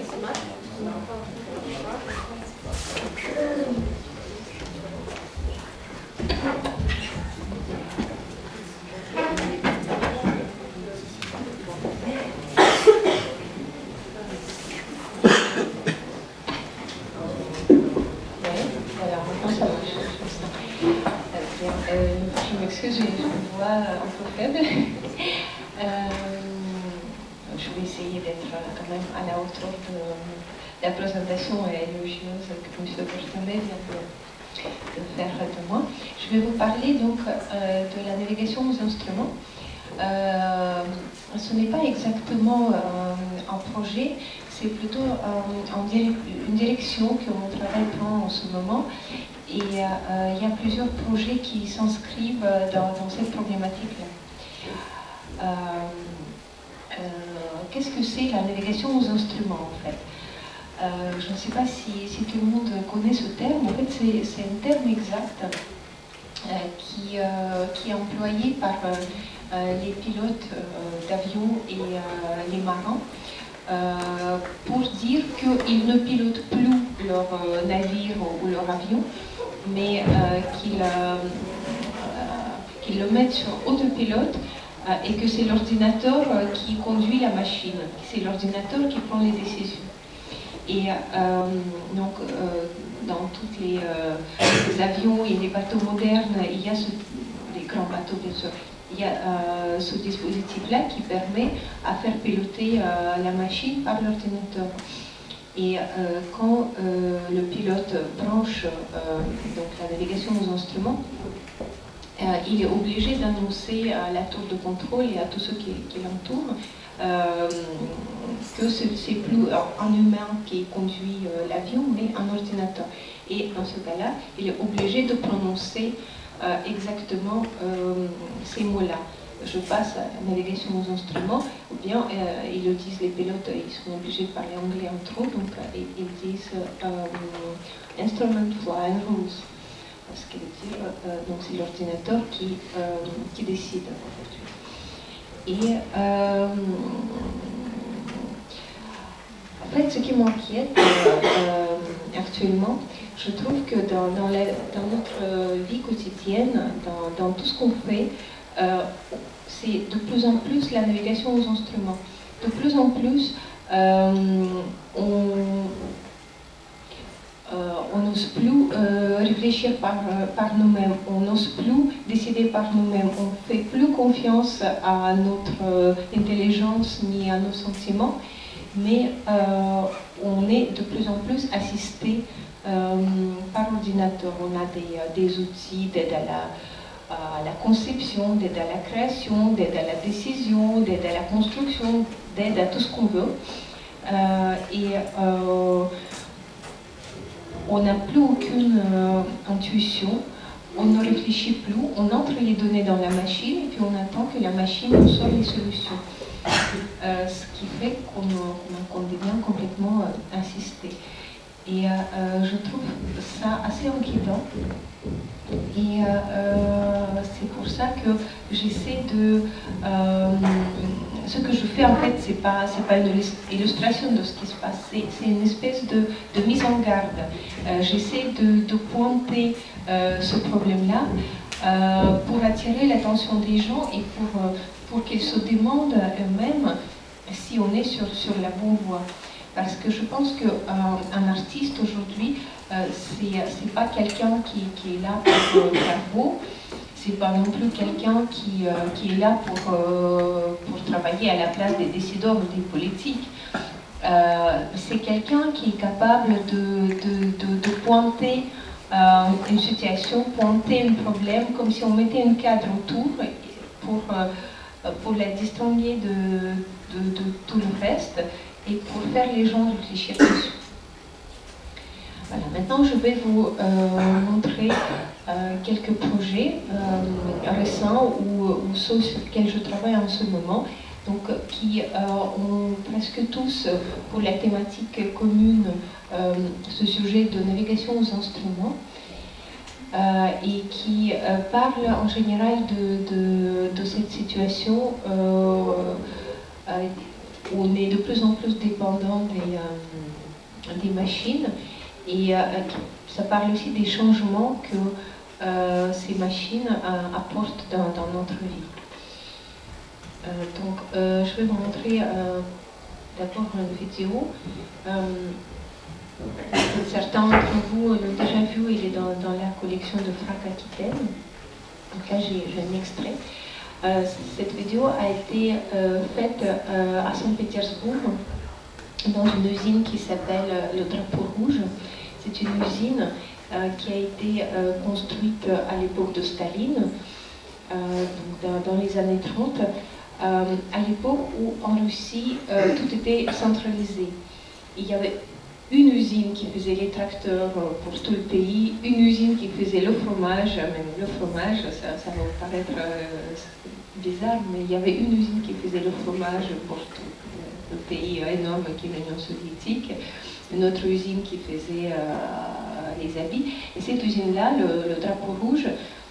Je m'excuse, j'ai une voix un peu faible. Je vais essayer d'être quand même à la hauteur de la présentation élogieuse que M. Berthollet vient de faire de moi. Je vais vous parler donc de la navigation aux instruments. Ce n'est pas exactement un projet, c'est plutôt une direction que mon travail prend en ce moment. Et il y a plusieurs projets qui s'inscrivent dans cette problématique-là. Qu'est-ce que c'est la navigation aux instruments en fait? Je ne sais pas si tout le monde connaît ce terme. En fait, c'est un terme exact qui est employé par les pilotes d'avion et les marins pour dire qu'ils ne pilotent plus leur navire ou leur avion, mais qu'ils le mettent sur autopilote et que c'est l'ordinateur qui conduit la machine, c'est l'ordinateur qui prend les décisions. Et donc, dans tous les avions et les bateaux modernes, il y a les grands bateaux bien sûr, il y a ce dispositif-là qui permet à faire piloter la machine par l'ordinateur. Et quand le pilote branche donc la navigation aux instruments, il est obligé d'annoncer à la tour de contrôle et à tous ceux qui l'entourent que ce n'est plus un humain qui conduit l'avion, mais un ordinateur. Et dans ce cas-là, il est obligé de prononcer exactement ces mots-là. Je passe à la navigation aux instruments, ou bien ils le disent, les pilotes, ils sont obligés de parler anglais entre eux, donc ils disent Instrument Flying Rules. Ce qui veut dire, donc c'est l'ordinateur qui décide. Et en fait, ce qui m'inquiète actuellement, je trouve que dans notre vie quotidienne, dans tout ce qu'on fait, c'est de plus en plus la navigation aux instruments. De plus en plus, on n'ose plus réfléchir par nous-mêmes, on n'ose plus décider par nous-mêmes, on ne fait plus confiance à notre intelligence ni à nos sentiments, mais on est de plus en plus assisté par ordinateur. On a des outils d'aide à la conception, d'aide à la création, d'aide à la décision, d'aide à la construction, d'aide à tout ce qu'on veut. On n'a plus aucune intuition, on ne réfléchit plus, on entre les données dans la machine et puis on attend que la machine nous sorte les solutions. Ce qui fait qu'on devient complètement assisté. Et je trouve ça assez inquiétant. Et c'est pour ça que j'essaie de... ce que je fais en fait, c'est pas une illustration de ce qui se passe, c'est une espèce de mise en garde. J'essaie de pointer ce problème-là pour attirer l'attention des gens et pour qu'ils se demandent eux-mêmes si on est sur la bonne voie. Parce que je pense qu'un artiste aujourd'hui, c'est pas quelqu'un qui est là pour faire beau, c'est pas non plus quelqu'un qui est là pour travailler à la place des décideurs ou des politiques. C'est quelqu'un qui est capable de pointer une situation, pointer un problème, comme si on mettait un cadre autour pour la distinguer de tout le reste et pour faire les gens réfléchir dessus. Voilà, maintenant je vais vous montrer quelques projets récents ou ceux sur lesquels je travaille en ce moment, donc qui ont presque tous pour la thématique commune ce sujet de navigation aux instruments et qui parlent en général de cette situation où on est de plus en plus dépendant des machines, et ça parle aussi des changements que ces machines apportent dans notre vie. Donc, je vais vous montrer d'abord une vidéo. Certains d'entre vous l'ont déjà vu, il est dans la collection de Frac Aquitaine. Donc là, j'ai un extrait. Cette vidéo a été faite à Saint-Pétersbourg, dans une usine qui s'appelle le Drapeau Rouge. C'est une usine qui a été construite à l'époque de Staline, donc dans les années 30, à l'époque où en Russie tout était centralisé. Il y avait une usine qui faisait les tracteurs pour tout le pays, une usine qui faisait le fromage, même le fromage, ça va vous paraître bizarre, mais il y avait une usine qui faisait le fromage pour tout le pays énorme qui est l'Union soviétique, une autre usine qui faisait les habits, et cette usine-là, le Drapeau Rouge,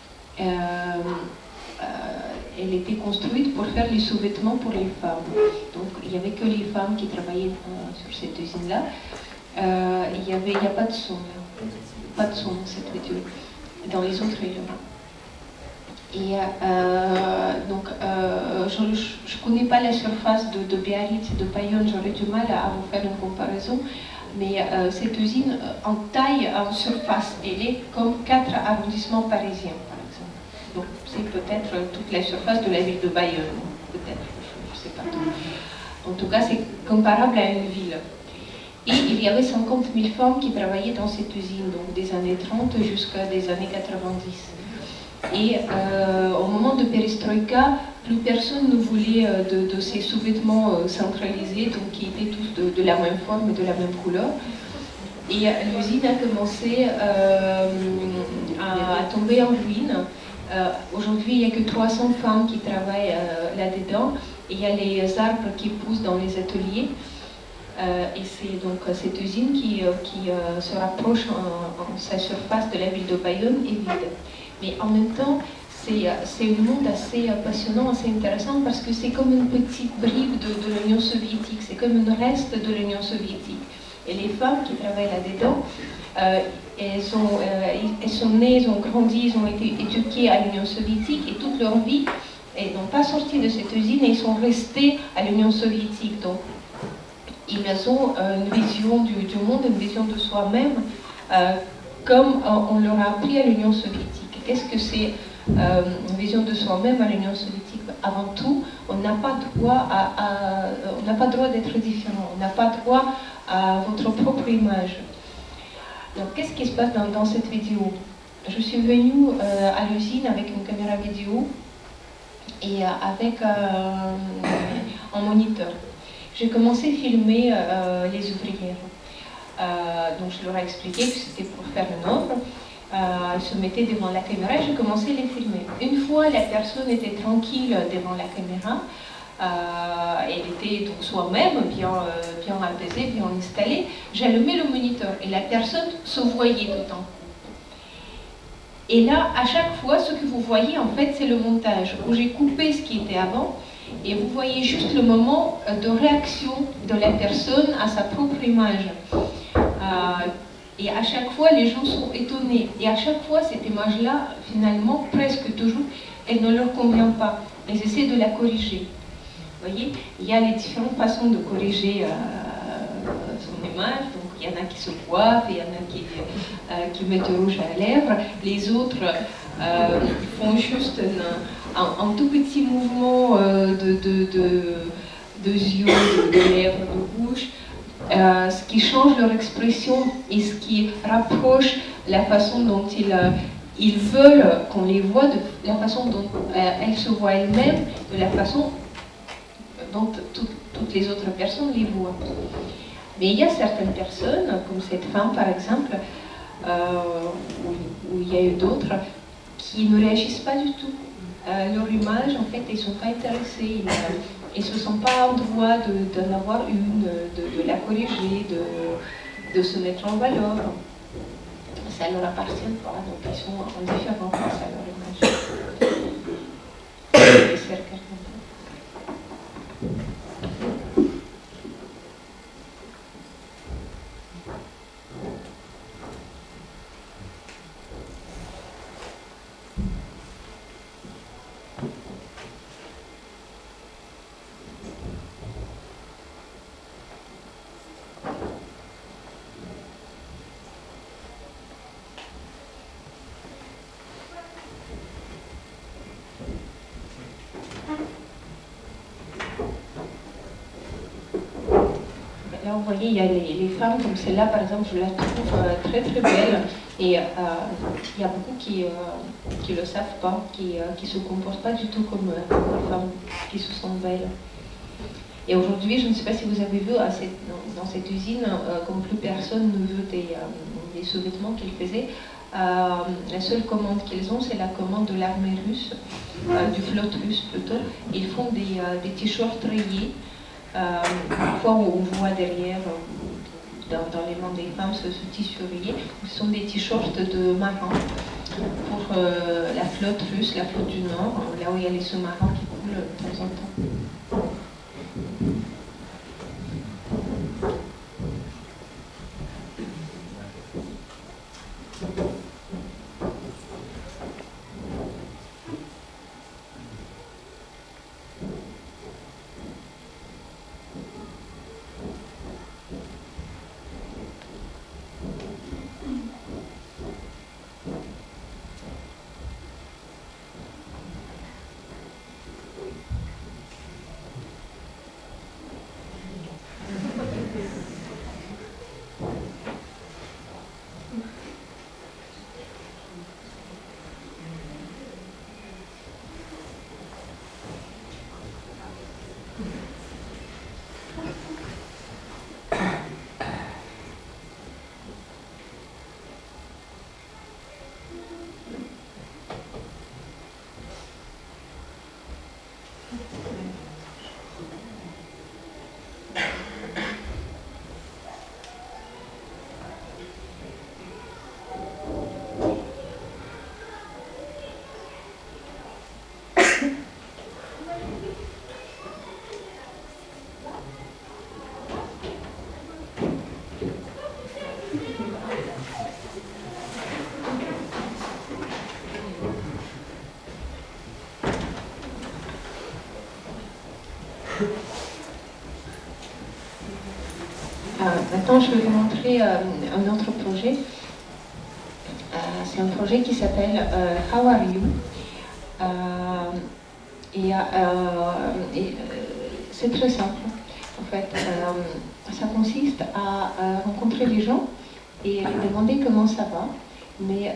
elle était construite pour faire les sous-vêtements pour les femmes. Donc il n'y avait que les femmes qui travaillaient sur cette usine-là. Il n'y a pas de son, pas de son dans cette vidéo. Dans les autres, il y en a. Et donc, je ne connais pas la surface de Biarritz et de Bayonne, j'aurais du mal à vous faire une comparaison, mais cette usine, en taille, en surface, elle est comme 4 arrondissements parisiens, par exemple. Donc, c'est peut-être toute la surface de la ville de Bayonne, peut-être, je ne sais pas tout. En tout cas, c'est comparable à une ville. Et il y avait 50 000 femmes qui travaillaient dans cette usine, donc des années 30 jusqu'à des années 90. Et au moment de Perestroïka, plus personne ne voulait de ces sous-vêtements centralisés, donc qui étaient tous de la même forme et de la même couleur. Et l'usine a commencé à tomber en ruine. Aujourd'hui, il n'y a que 300 femmes qui travaillent là-dedans. Et il y a les arbres qui poussent dans les ateliers. Et c'est donc cette usine qui se rapproche en sa surface de la ville de Bayonne est vide. Mais en même temps, c'est un monde assez passionnant, assez intéressant, parce que c'est comme une petite bribe de l'Union soviétique, c'est comme un reste de l'Union soviétique. Et les femmes qui travaillent là-dedans, elles sont nées, elles ont grandi, elles ont été éduquées à l'Union soviétique, et toute leur vie, elles n'ont pas sorti de cette usine, et elles sont restées à l'Union soviétique. Donc, ils ont une vision du monde, une vision de soi-même, comme on leur a appris à l'Union soviétique. Qu'est-ce que c'est une vision de soi-même à l'Union soviétique? Avant tout, on n'a pas droit d'être différent, on n'a pas droit à votre propre image. Donc, qu'est-ce qui se passe dans cette vidéo? Je suis venue à l'usine avec une caméra vidéo et avec un moniteur. J'ai commencé à filmer les ouvrières. Donc je leur ai expliqué que c'était pour faire une œuvre. Elles se mettaient devant la caméra et j'ai commencé à les filmer. Une fois la personne était tranquille devant la caméra, elle était donc soi-même, bien apaisée, bien installée, j'allumais le moniteur et la personne se voyait tout en coup. Et là, à chaque fois, ce que vous voyez, en fait, c'est le montage, où j'ai coupé ce qui était avant, et vous voyez juste le moment de réaction de la personne à sa propre image. Et à chaque fois, les gens sont étonnés. Et à chaque fois, cette image-là, finalement, presque toujours, elle ne leur convient pas. Elles essaient de la corriger. Vous voyez, il y a les différentes façons de corriger son image. Donc, il y en a qui se coiffent, il y en a qui mettent du rouge à la lèvre. Les autres font juste un tout petit mouvement de yeux, de lèvres, de bouche. Ce qui change leur expression et ce qui rapproche la façon dont ils veulent qu'on les voit, de la façon dont elles se voient elles-mêmes, de la façon dont toutes les autres personnes les voient. Mais il y a certaines personnes, comme cette femme par exemple, ou il y a eu d'autres, qui ne réagissent pas du tout. Leur image, en fait, ils ne sont pas intéressés. Ils ne se sentent pas en droit d'en avoir une, de la corriger, de se mettre en valeur. Ça ne leur appartient pas, donc ils sont indifférents face à leur image. là, vous voyez, il y a les femmes comme celle-là, par exemple, je la trouve très très belle. Et il y a beaucoup qui le savent pas, qui se comportent pas du tout comme les femmes qui se sentent belles. Et aujourd'hui, je ne sais pas si vous avez vu dans cette usine, comme plus personne ne veut des sous-vêtements qu'ils faisaient, la seule commande qu'ils ont, c'est la commande de l'armée russe, du flotte russe plutôt. Ils font des t-shirts rayés. Parfois, on voit derrière, dans les mains des femmes, ce tissu rayé. Ce sont des t-shirts de marins pour la flotte russe, la flotte du Nord, là où il y a les sous-marins qui coulent de temps en temps. Maintenant, je vais vous montrer un autre projet. C'est un projet qui s'appelle How Are You? C'est très simple. En fait, ça consiste à rencontrer les gens et leur demander comment ça va. Mais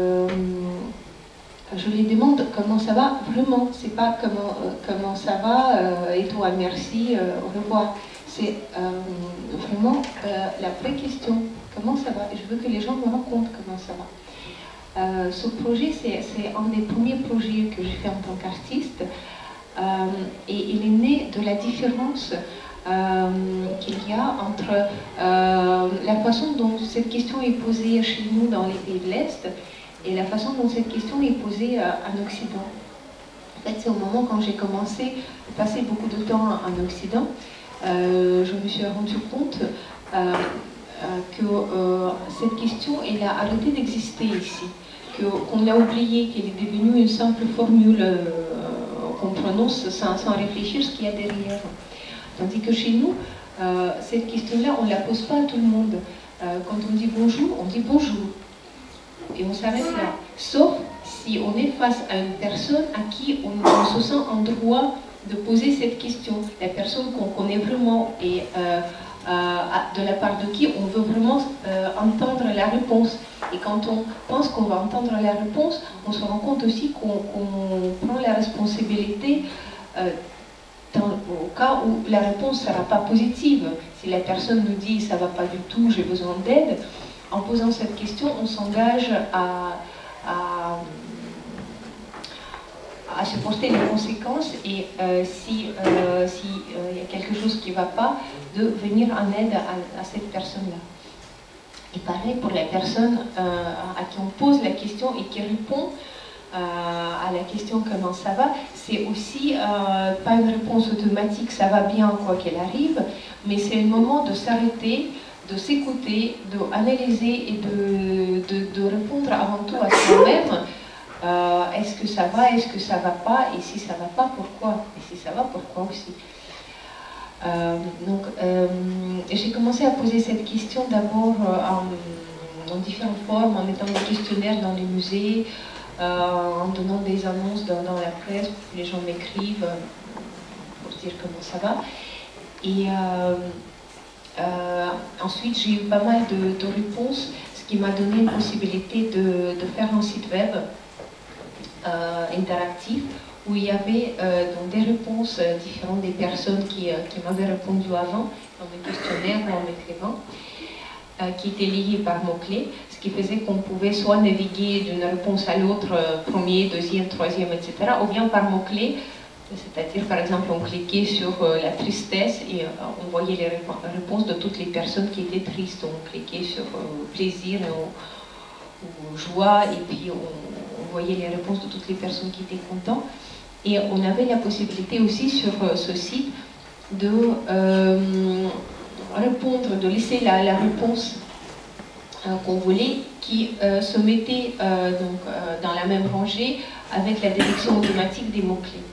je les demande comment ça va vraiment. C'est pas comment ça va et toi, merci, au revoir. C'est vraiment la vraie question, comment ça va? Et je veux que les gens me racontent comment ça va. Ce projet, c'est un des premiers projets que j'ai fait en tant qu'artiste, et il est né de la différence qu'il y a entre la façon dont cette question est posée chez nous dans les pays de l'Est et la façon dont cette question est posée en Occident. En fait, c'est au moment quand j'ai commencé à passer beaucoup de temps en Occident, je me suis rendu compte que cette question, elle a arrêté d'exister ici, qu'on l'a oubliée, qu'elle est devenue une simple formule qu'on prononce sans réfléchir ce qu'il y a derrière. Tandis que chez nous, cette question-là, on ne la pose pas à tout le monde. Quand on dit bonjour, on dit bonjour. Et on s'arrête là. Sauf si on est face à une personne à qui on se sent en droit de poser cette question, la personne qu'on connaît vraiment et de la part de qui on veut vraiment entendre la réponse. Et quand on pense qu'on va entendre la réponse, on se rend compte aussi qu'on prend la responsabilité au cas où la réponse ne sera pas positive. Si la personne nous dit « ça ne va pas du tout, j'ai besoin d'aide », en posant cette question, on s'engage à supporter les conséquences et s'il y a quelque chose qui ne va pas, de venir en aide à cette personne-là. Et pareil pour la personne à qui on pose la question et qui répond à la question comment ça va, c'est aussi pas une réponse automatique, ça va bien quoi qu'elle arrive, mais c'est un moment de s'arrêter, de s'écouter, d'analyser et de répondre avant tout à soi-même. Est-ce que ça va, est-ce que ça va pas, et si ça va pas, pourquoi? Et si ça va, pourquoi aussi? J'ai commencé à poser cette question d'abord en différentes formes, en mettant des questionnaires dans les musées, en donnant des annonces dans la presse pour que les gens m'écrivent pour dire comment ça va. Et Ensuite, j'ai eu pas mal de réponses, ce qui m'a donné une possibilité de faire un site web interactif où il y avait donc des réponses différentes des personnes qui m'avaient répondu avant, dans mes questionnaires ou en m'écrivant, qui étaient liées par mots-clés, ce qui faisait qu'on pouvait soit naviguer d'une réponse à l'autre, premier, deuxième, troisième, etc., ou bien par mots-clés, c'est-à-dire par exemple on cliquait sur la tristesse et on voyait les réponses de toutes les personnes qui étaient tristes, on cliquait sur plaisir ou joie et puis on voyait les réponses de toutes les personnes qui étaient contentes. Et on avait la possibilité aussi sur ce site de répondre, de laisser la réponse qu'on voulait, qui se mettait dans la même rangée avec la détection automatique des mots-clés.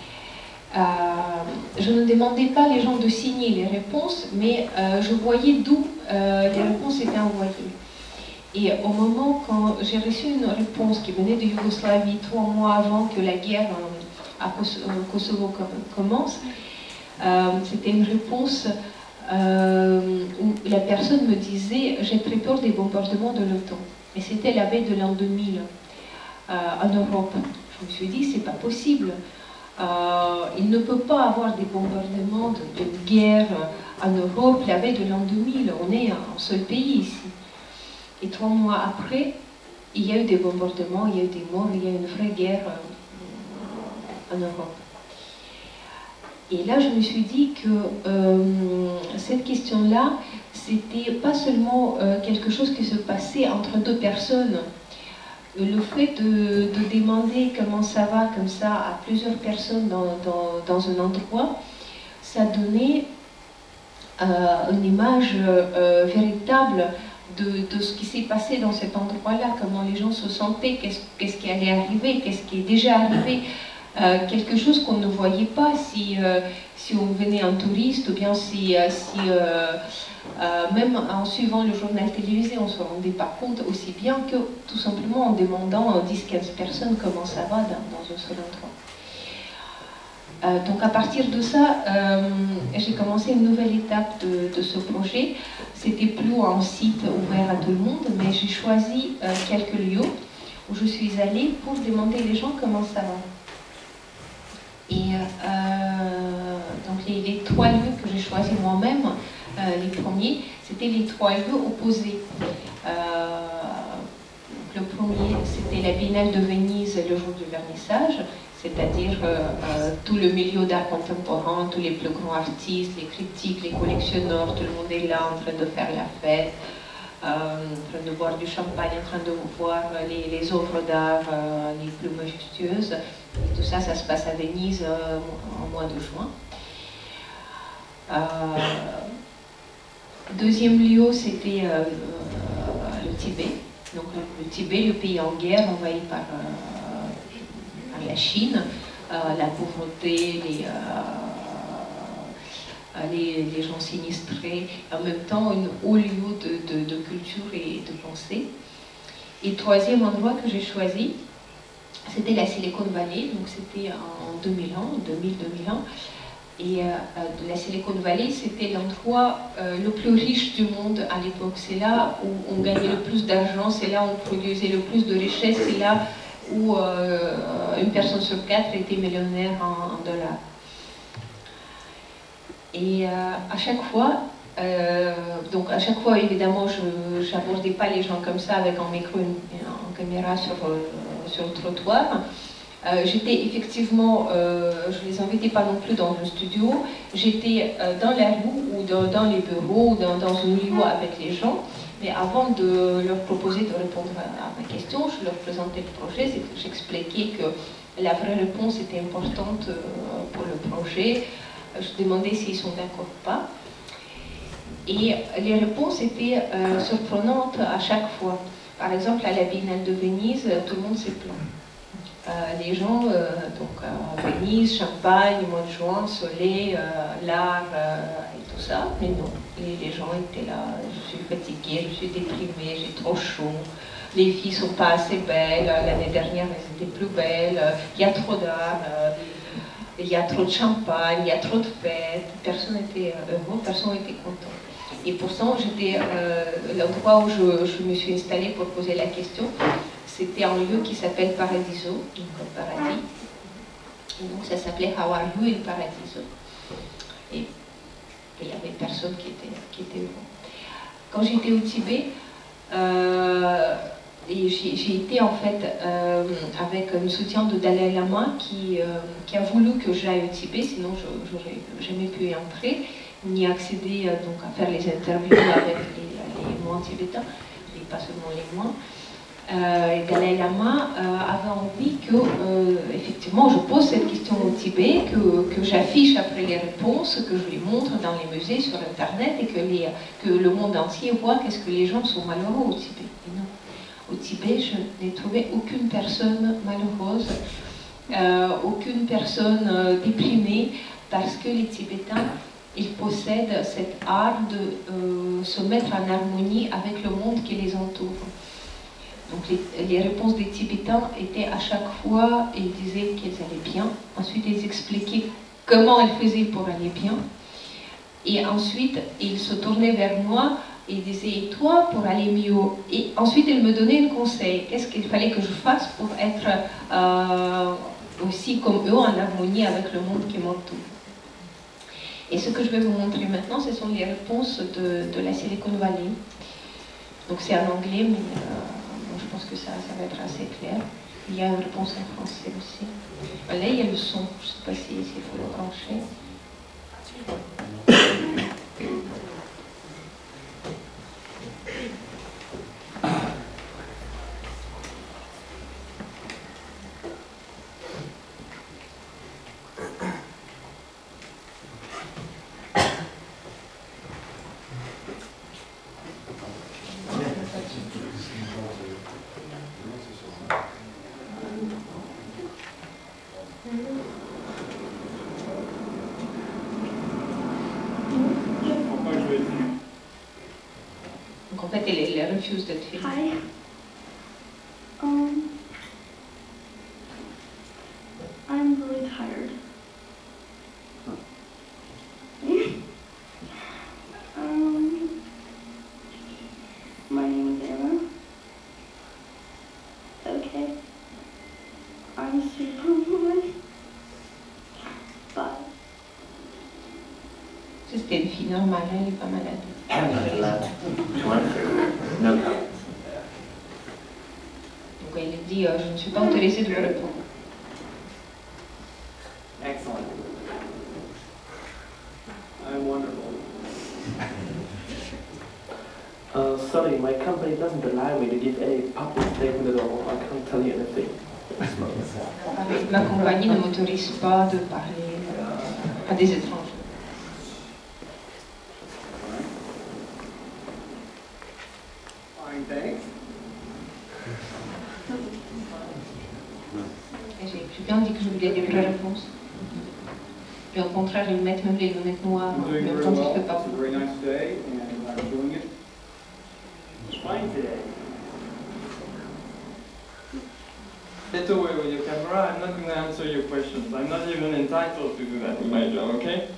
Je ne demandais pas les gens de signer les réponses, mais je voyais d'où les réponses étaient envoyées. Et au moment quand j'ai reçu une réponse qui venait de Yougoslavie 3 mois avant que la guerre au Kosovo commence, c'était une réponse où la personne me disait « j'ai très peur des bombardements de l'OTAN ». Et c'était la veille de l'an 2000 en Europe. Je me suis dit « c'est pas possible ». Il ne peut pas avoir des bombardements de guerre en Europe la veille de l'an 2000. On est un seul pays ici. Et 3 mois après, il y a eu des bombardements, il y a eu des morts, il y a eu une vraie guerre en Europe. Et là, je me suis dit que cette question-là, c'était pas seulement quelque chose qui se passait entre deux personnes. Le fait de demander comment ça va comme ça à plusieurs personnes dans un endroit, ça donnait une image véritable de ce qui s'est passé dans cet endroit-là, comment les gens se sentaient, qu'est-ce qui allait arriver, qu'est-ce qui est déjà arrivé. Quelque chose qu'on ne voyait pas si on venait en touriste, ou bien même en suivant le journal télévisé, on ne se rendait pas compte aussi bien que tout simplement en demandant à 10-15 personnes comment ça va dans un seul endroit. Donc à partir de ça, j'ai commencé une nouvelle étape de ce projet. C'était plus un site ouvert à tout le monde, mais j'ai choisi quelques lieux où je suis allée pour demander aux gens comment ça va. Et donc les 3 lieux que j'ai choisis moi-même, les premiers, c'était les 3 lieux opposés. Le premier, c'était la Biennale de Venise le jour du vernissage, c'est-à-dire tout le milieu d'art contemporain, tous les plus grands artistes, les critiques, les collectionneurs, tout le monde est là en train de faire la fête, en train de boire du champagne, en train de voir les œuvres d'art les plus majestueuses. Et tout ça, ça se passe à Venise en mois de juin. Deuxième lieu, c'était le Tibet. Donc le Tibet, le pays en guerre, envahi par la Chine, la pauvreté, les gens sinistrés, en même temps un haut lieu de culture et de pensée. Et troisième endroit que j'ai choisi, c'était la Silicon Valley, donc c'était en 2000-2001. Et la Silicon Valley, c'était l'endroit le plus riche du monde à l'époque. C'est là où on gagnait le plus d'argent, c'est là où on produisait le plus de richesses, c'est là où une personne sur 4 était millionnaire en dollars. Et à chaque fois, évidemment, je n'abordais pas les gens comme ça avec un micro, une caméra sur le trottoir. J'étais effectivement, je ne les invitais pas non plus dans un studio, j'étais dans la rue ou dans les bureaux ou dans un lieu avec les gens, mais avant de leur proposer de répondre à ma question, je leur présentais le projet, j'expliquais que la vraie réponse était importante pour le projet, je demandais s'ils sont d'accord ou pas, et les réponses étaient surprenantes à chaque fois. Par exemple, à la Biennale de Venise, tout le monde s'est plaint. Les gens, Venise, Champagne, mois de juin, soleil, l'art et tout ça, mais non, les gens étaient là, je suis fatiguée, je suis déprimée, j'ai trop chaud, les filles sont pas assez belles, l'année dernière elles étaient plus belles, il y a trop d'art, il y a trop de champagne, il y a trop de fêtes, personne n'était heureux, personne n'était content. Et pourtant, l'endroit où je me suis installée pour poser la question, c'était un lieu qui s'appelle Paradiso, donc paradis. Et donc ça s'appelait How Are You in Paradiso. Et il n'y avait personne qui était heureux. Quand j'étais au Tibet, j'ai été en fait avec le soutien de Dalai Lama qui a voulu que j'aille au Tibet, sinon j'aurais jamais pu y entrer, ni accéder donc à faire les interviews avec les moines tibétains, et pas seulement les moines. Et Dalai Lama avait envie que, effectivement, je pose cette question au Tibet, que j'affiche après les réponses, que je les montre dans les musées, sur Internet, et que le monde entier voit qu'est-ce que les gens sont malheureux au Tibet. Et non. Au Tibet, je n'ai trouvé aucune personne malheureuse, aucune personne déprimée, parce que les Tibétains, ils possèdent cet art de se mettre en harmonie avec le monde qui les entoure. Donc les réponses des Tibétains étaient à chaque fois, ils disaient qu'ils allaient bien, ensuite ils expliquaient comment ils faisaient pour aller bien, et ensuite ils se tournaient vers moi et ils disaient, et toi pour aller mieux? Et ensuite ils me donnaient un conseil, qu'est-ce qu'il fallait que je fasse pour être aussi comme eux en harmonie avec le monde qui m'entoure. Et ce que je vais vous montrer maintenant, ce sont les réponses de la Silicon Valley. Donc c'est en anglais, mais je pense que ça va être assez clair. Il y a une réponse en français aussi. Là, il y a le son. Je ne sais pas s'il faut le brancher. Donc en fait, elle refuse d'être filmée. Hi. I'm really tired. My name is Emma. Okay. I'm Superwoman. Bye. C'était une fille normale, elle n'est pas malade. I'm not allowed to answer. No comments. Donc elle dit, je ne suis pas autorisée de me répondre. Excellent. I'm wonderful. Sorry, my company doesn't allow me to give any public statement at all. I can't tell you anything. Ma compagnie ne m'autorise pas de parler à des étrangers. Fine, thanks. J'ai bien dit que je voulais des vraies réponses. Puis au contraire, ils mettent même les lunettes noires, I'm doing mais very quand il well. ne fait pas It's a very nice day, and I'm enjoying it. It's fine today. Get away with your camera, I'm not going to answer your questions. I'm not even entitled to do that in my job, okay?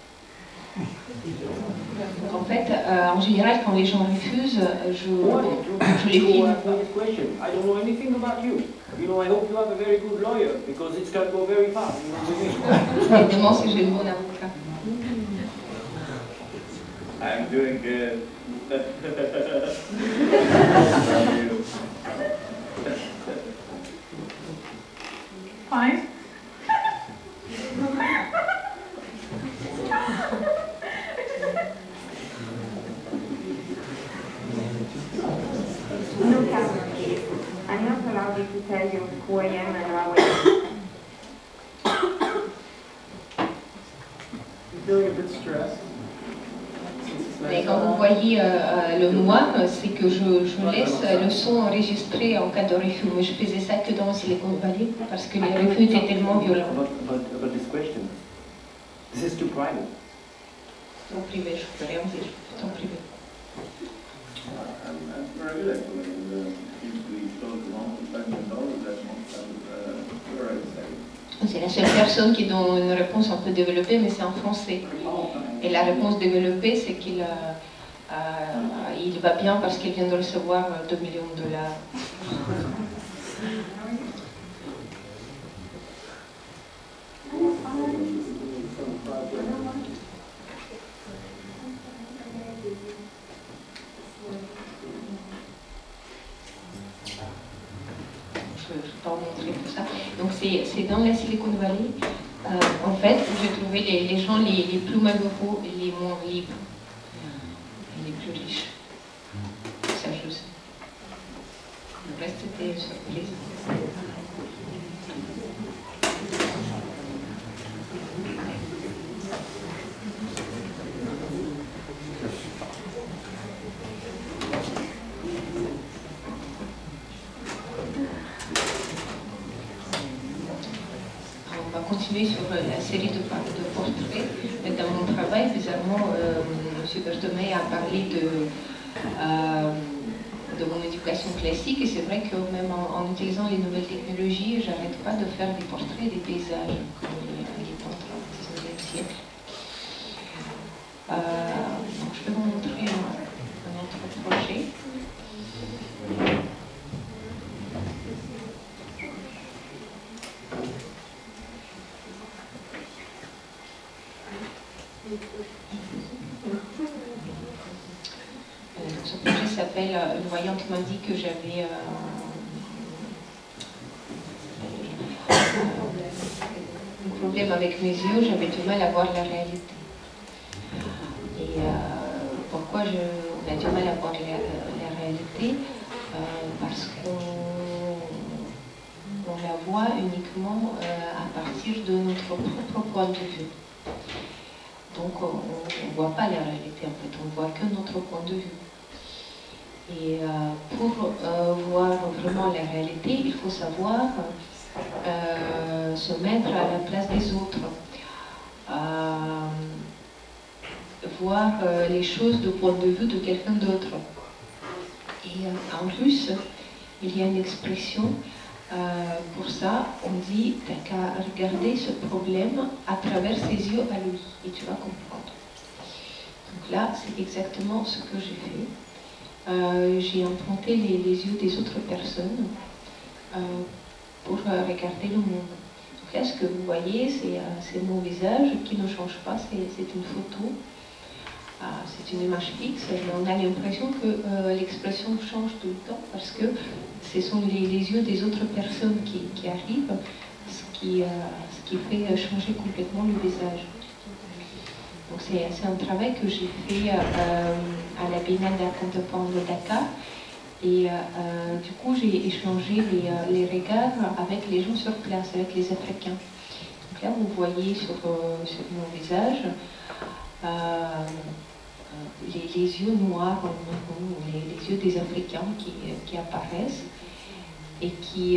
Donc en fait, en général, quand les gens refusent, je les filme. Question. I don't know anything about you. You know, I hope you have a very good lawyer, because it's going to go very fast. You know what I mean? Je demande si j'ai le bon avocat. I'm doing good. Fine. No camera, please. I'm not allowed to tell you who I am and how I am. I'm feeling a bit stressed. Mais quand vous voyez le noir, c'est que je laisse le son enregistré en cas de refus. Mais je faisais ça que dans Silicon Valley parce que les refus étaient tellement violents. About this question. This is too private. En privé, je peux rien dire, c'est en privé. I'm very good actually. We showed the long time ago that where I say. C'est la seule personne qui donne une réponse un peu développée, mais c'est en français. Et la réponse développée, c'est qu'il Il va bien parce qu'il vient de recevoir $2 millions. Je vais pas vous montrer tout ça. Donc c'est dans la Silicon Valley, en fait, où j'ai trouvé les gens les plus malheureux et les moins libres, et les plus riches. Ça, je sais. Le reste, c'était une surprise. On va continuer sur la série de portraits. Dans mon travail, bizarrement, M. Berthomé a parlé de mon éducation classique, et c'est vrai que même en utilisant les nouvelles technologies, j'arrête pas de faire des portraits des paysages, comme les peintres au XIXe siècle. Donc je vais vous montrer un autre projet. Ce projet s'appelle Une voyante m'a dit que j'avais un problème avec mes yeux, j'avais du mal à voir la réalité. Et pourquoi on a du mal à voir la réalité? Parce qu'on la voit uniquement à partir de notre propre point de vue. Donc on ne voit pas la réalité, en fait, on ne voit que notre point de vue. Et pour voir vraiment la réalité, il faut savoir se mettre à la place des autres, voir les choses du point de vue de quelqu'un d'autre. Et en russe, il y a une expression pour ça, on dit « t'as qu'à regarder ce problème à travers ses yeux à lui, et tu vas comprendre ». Donc là, c'est exactement ce que j'ai fait. J'ai emprunté les yeux des autres personnes pour regarder le monde. Donc là, ce que vous voyez, c'est mon visage qui ne change pas, c'est une photo. C'est une image fixe, mais on a l'impression que l'expression change tout le temps parce que ce sont les yeux des autres personnes qui arrivent, ce qui fait changer complètement le visage. Donc c'est un travail que j'ai fait à la Biennale d'art contemporain de Dakar, et du coup j'ai échangé les regards avec les gens sur place, avec les Africains. Donc là vous voyez sur mon visage les yeux noirs, les yeux des Africains qui apparaissent et qui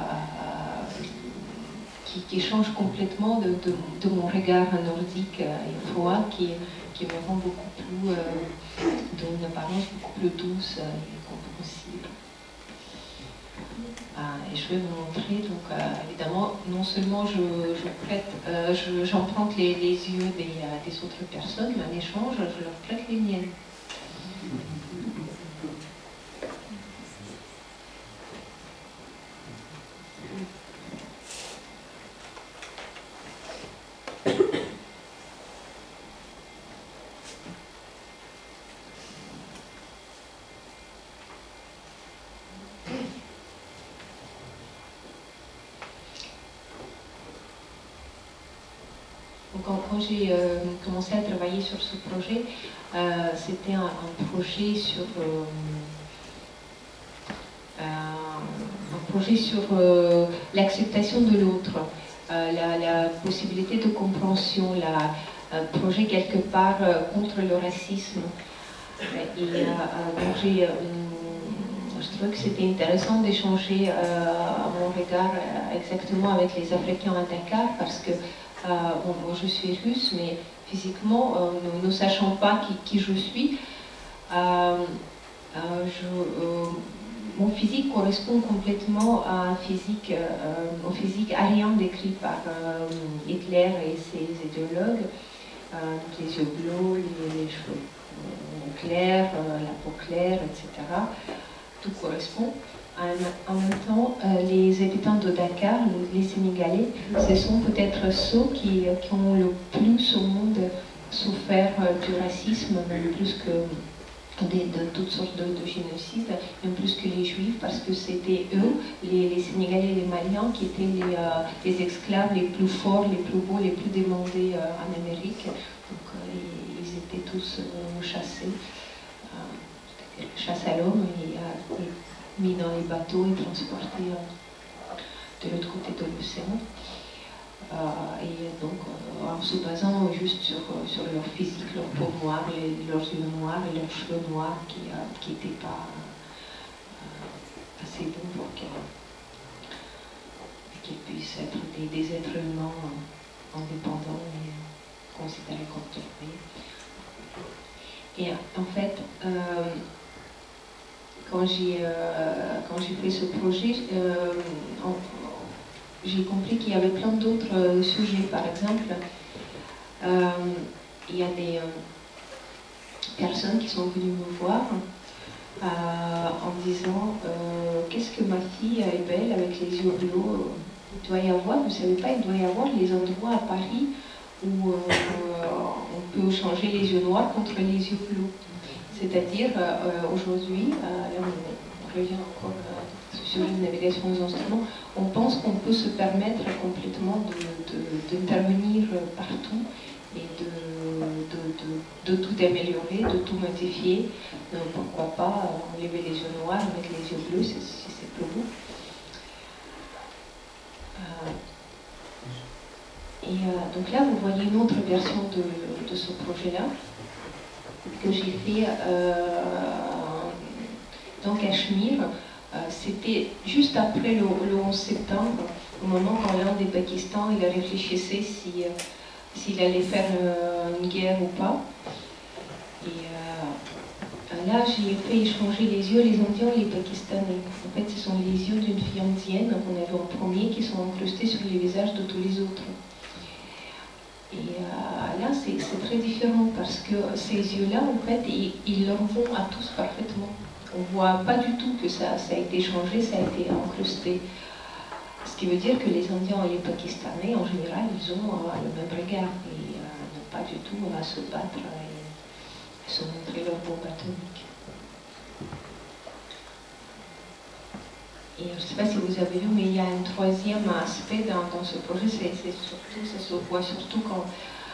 changent complètement de mon regard nordique et froid qui me rend beaucoup plus, d'une apparence beaucoup plus douce et compréhensible. Et je vais vous montrer, donc évidemment, non seulement j'emprunte les yeux des autres personnes, mais en échange, je leur prête les miennes. Quand j'ai commencé à travailler sur ce projet, c'était un projet sur l'acceptation de l'autre, la possibilité de compréhension, un projet quelque part contre le racisme. Et donc je trouvais que c'était intéressant d'échanger mon regard exactement avec les Africains à Dakar parce que bon, je suis russe, mais physiquement, nous ne sachant pas qui je suis, mon physique correspond complètement au physique arien décrit par Hitler et ses idéologues, les yeux bleus, les cheveux claire, la peau claire, etc. Tout correspond. En même temps, les habitants de Dakar, les Sénégalais, ce sont peut-être ceux qui ont le plus au monde souffert du racisme, même plus que de toutes sortes de génocides, même plus que les Juifs, parce que c'était eux, les Sénégalais et les Maliens, qui étaient les esclaves les plus forts, les plus beaux, les plus demandés en Amérique. Donc ils étaient tous chassés, chasse à l'homme et mis dans les bateaux et transportés de l'autre côté de l'océan. Et donc en se basant juste sur leur physique, leur peau noire, leurs yeux noirs et leurs cheveux noirs qui n'étaient pas assez bons pour qu'ils puissent être des êtres humains indépendants et considérés comme tels. Et en fait, quand j'ai fait ce projet, j'ai compris qu'il y avait plein d'autres sujets. Par exemple, il y a des personnes qui sont venues me voir en disant qu'est-ce que ma fille est belle avec les yeux bleus. Il doit y avoir, vous ne savez pas, il doit y avoir les endroits à Paris où on peut changer les yeux noirs contre les yeux bleus. C'est-à-dire, aujourd'hui, là on revient encore sur la navigation des instruments, on pense qu'on peut se permettre complètement d'intervenir partout et de tout améliorer, de tout modifier. Donc, pourquoi pas enlever les yeux noirs, mettre les yeux bleus si c'est plus beau. Donc là, vous voyez une autre version de ce projet-là que j'ai fait dans Cachemire. C'était juste après le 11 septembre, au moment quand l'Inde et le Pakistan il réfléchissait s'il allait faire une guerre ou pas. Et là, j'ai fait échanger les yeux, les Indiens et les Pakistanais. En fait, ce sont les yeux d'une fille indienne qu'on avait en premier qui sont incrustés sur les visages de tous les autres. Et là, c'est très différent parce que ces yeux-là, en fait, ils leur vont à tous parfaitement. On ne voit pas du tout que ça a été changé, ça a été incrusté. Ce qui veut dire que les Indiens et les Pakistanais, en général, ils ont le même regard et n'ont pas du tout à se battre et se montrer leur bombe atomique. Et je ne sais pas si vous avez vu, mais il y a un troisième aspect dans ce projet, ça se voit surtout quand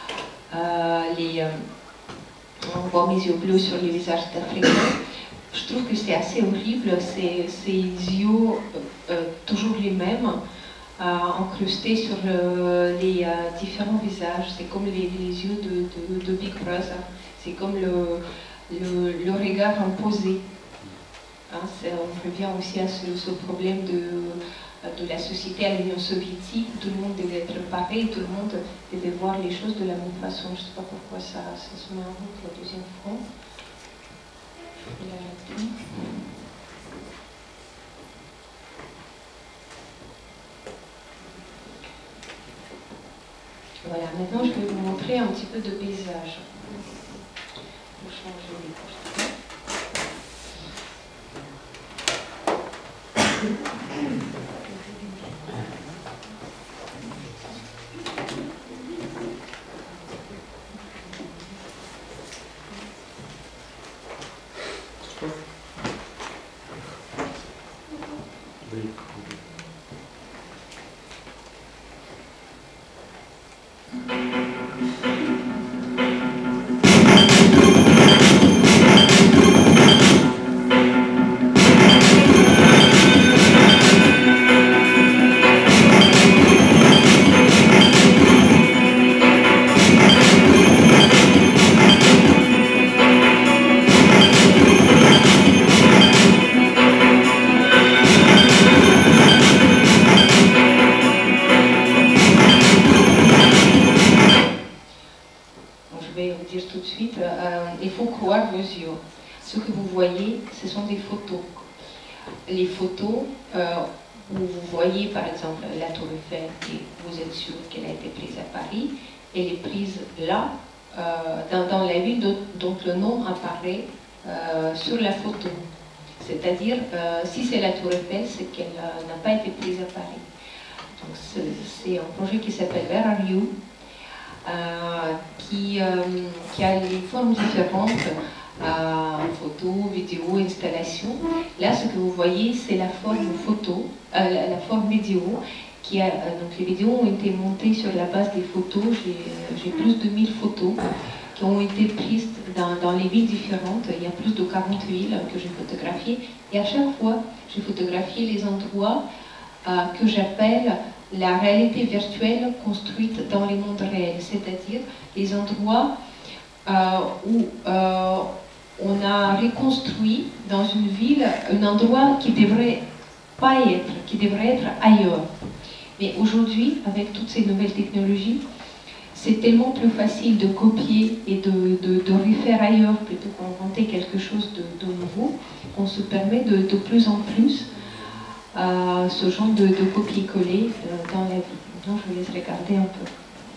on voit mes yeux bleus sur les visages d'Africains. Je trouve que c'est assez horrible, ces yeux toujours les mêmes, incrustés sur les différents visages. C'est comme les yeux de Big Brother, c'est comme le regard imposé. Hein, on revient aussi à ce problème de la société à l'Union soviétique. Tout le monde devait être pareil, tout le monde devait voir les choses de la même façon. Je ne sais pas pourquoi ça se met en route la deuxième fois. Voilà, maintenant je vais vous montrer un petit peu de paysage. Pour changer les couleurs. Il faut croire vos yeux. Ce que vous voyez, ce sont des photos. Les photos où vous voyez par exemple la Tour Eiffel et vous êtes sûr qu'elle a été prise à Paris, elle est prise là dans la ville dont le nom apparaît sur la photo. C'est-à-dire, si c'est la Tour Eiffel, c'est qu'elle n'a pas été prise à Paris. Donc c'est un projet qui s'appelle Where Are You, qui a des formes différentes, photo, vidéo, installation. Là, ce que vous voyez, c'est la forme photo, la forme vidéo. Donc les vidéos ont été montées sur la base des photos. J'ai plus de 1000 photos qui ont été prises dans les villes différentes. Il y a plus de 40 villes que j'ai photographiées. Et à chaque fois, j'ai photographié les endroits que j'appelle la réalité virtuelle construite dans les mondes réels. C'est-à-dire les endroits où on a reconstruit dans une ville un endroit qui devrait pas être, qui devrait être ailleurs. Mais aujourd'hui, avec toutes ces nouvelles technologies, c'est tellement plus facile de copier et de refaire ailleurs plutôt qu'inventer quelque chose de nouveau, qu'on se permet de plus en plus ce genre de copier-coller dans la vie. Donc je vous laisse regarder un peu.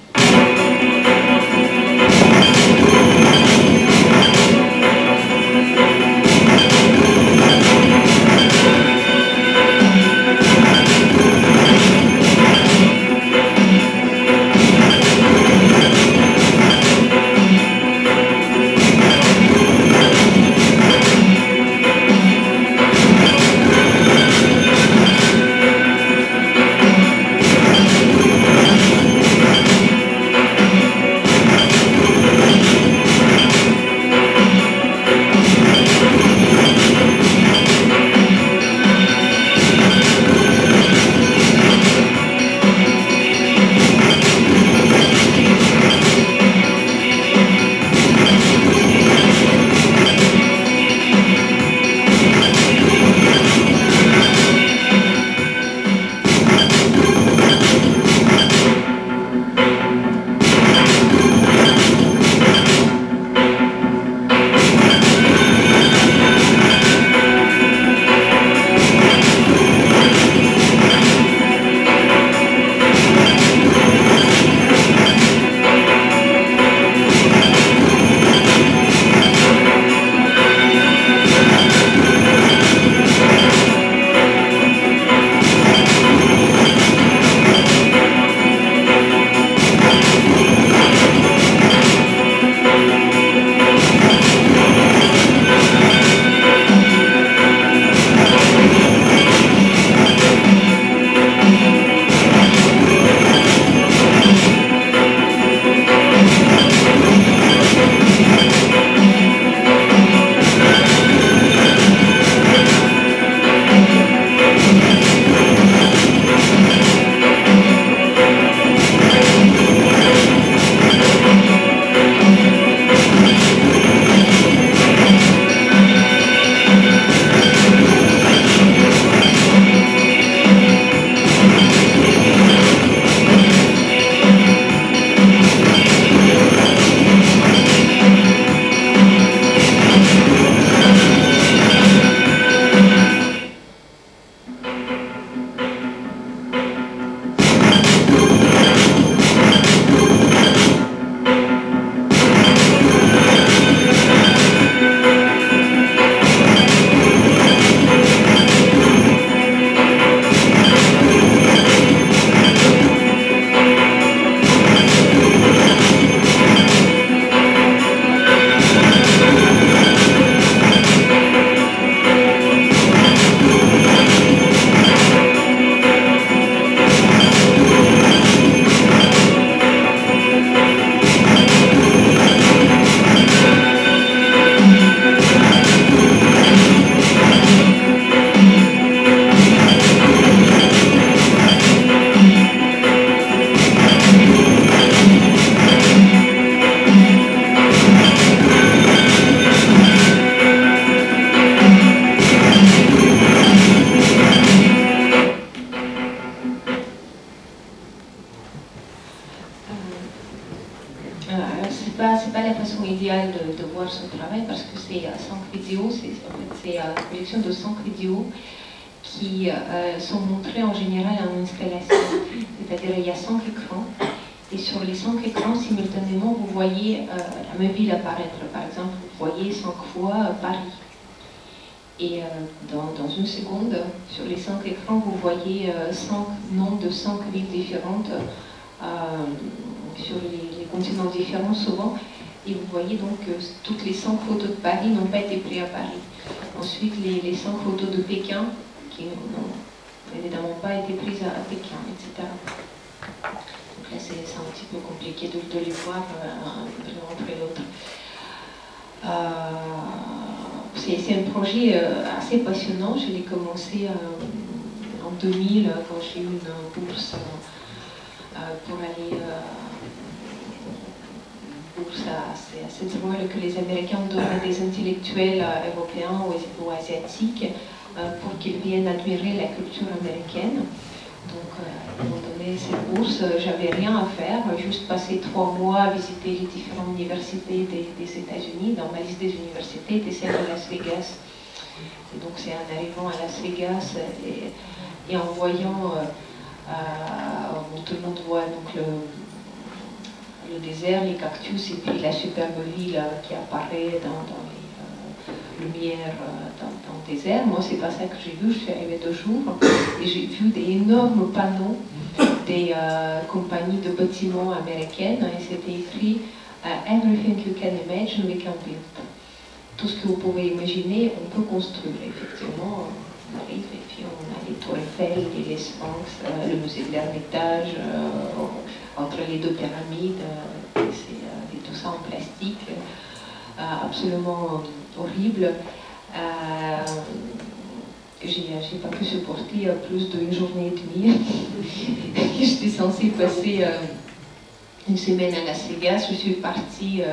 C'est pas la façon idéale de voir son travail parce que c'est 5 vidéos, c'est une collection de 5 vidéos qui sont montrées en général en installation. C'est-à-dire il y a 5 écrans Et sur les 5 écrans, simultanément, vous voyez la même ville apparaître. Par exemple, vous voyez 5 fois Paris. Et dans une seconde, sur les 5 écrans, vous voyez 5 noms de 5 villes différentes sur les continents différents souvent. Et vous voyez donc que toutes les 5 photos de Paris n'ont pas été prises à Paris. Ensuite, les 5 photos de Pékin, qui n'ont évidemment pas été prises à Pékin, etc. Donc là, c'est un petit peu compliqué de les voir l'un après l'autre. C'est un projet assez passionnant. Je l'ai commencé en 2000 quand j'ai eu une bourse pour aller bourse assez drôle que les Américains donnent à des intellectuels européens ou asiatiques pour qu'ils viennent admirer la culture américaine. Donc, ils m'ont donné cette bourse. J'avais rien à faire, juste passer 3 mois à visiter les différentes universités des États-Unis. Dans ma liste des universités était celle de Las Vegas. Et donc, c'est en arrivant à Las Vegas et en voyant où tout le monde voit donc le désert, les cactus et puis la superbe ville qui apparaît dans les lumières dans le désert. Moi, c'est pas ça que j'ai vu. Je suis arrivée 2 jours et j'ai vu des énormes panneaux des compagnies de bâtiments américaines et c'était écrit Everything you can imagine, we can build. Tout ce que vous pouvez imaginer, on peut construire. Effectivement, on arrive et puis on a les tours Eiffel, les Sphinx, le musée de l'Ermitage, entre les 2 pyramides, et tout ça en plastique, absolument horrible. J'ai pas pu supporter plus d'une journée et demie. J'étais censée passer une semaine à Las Vegas. Je suis partie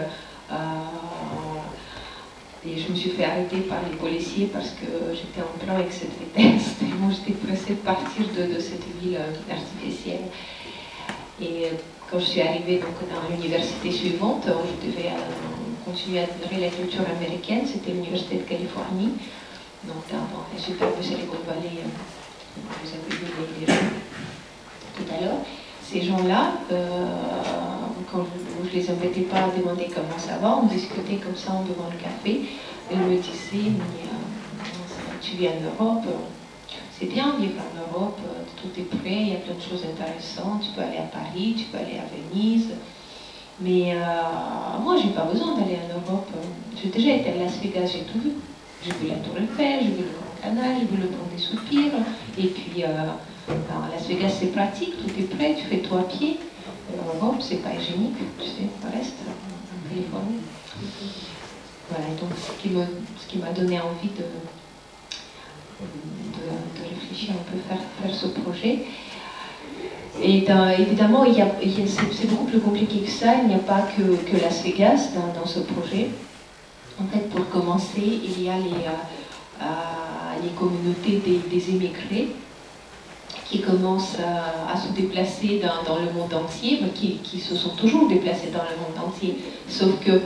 et je me suis fait arrêter par les policiers parce que j'étais en plein avec cette vitesse. Moi, j'étais pressée de partir de cette ville artificielle. Et quand je suis arrivée donc, dans l'université suivante, où je devais continuer à admirer la culture américaine, c'était l'Université de Californie. Donc dans la superbe Silicon Valley, vous avez vu les gens tout à l'heure. Ces gens-là, quand je ne les embêtais pas à demander comment ça va, on discutait comme ça en buvant le café. Ils me disaient, mais tu vis en Europe, c'est bien vivre en Europe, tout est prêt, il y a plein de choses intéressantes, tu peux aller à Paris, tu peux aller à Venise. Mais moi, je n'ai pas besoin d'aller en Europe. J'ai déjà été à Las Vegas, j'ai tout vu. J'ai vu la Tour Eiffel, j'ai vu le Grand Canal, j'ai vu le Pont des Soupirs. Et puis, à Las Vegas, c'est pratique, tout est prêt, tu fais tout à pied. En Europe, c'est pas hygiénique, tu sais, le reste, en Californie. Voilà, donc ce qui m'a donné envie de réfléchir un peu, faire ce projet. Et évidemment, c'est beaucoup plus compliqué que ça, il n'y a pas que Las Vegas dans ce projet. En fait, pour commencer, il y a les communautés des émigrés qui commencent à se déplacer dans le monde entier, mais qui se sont toujours déplacés dans le monde entier. Sauf que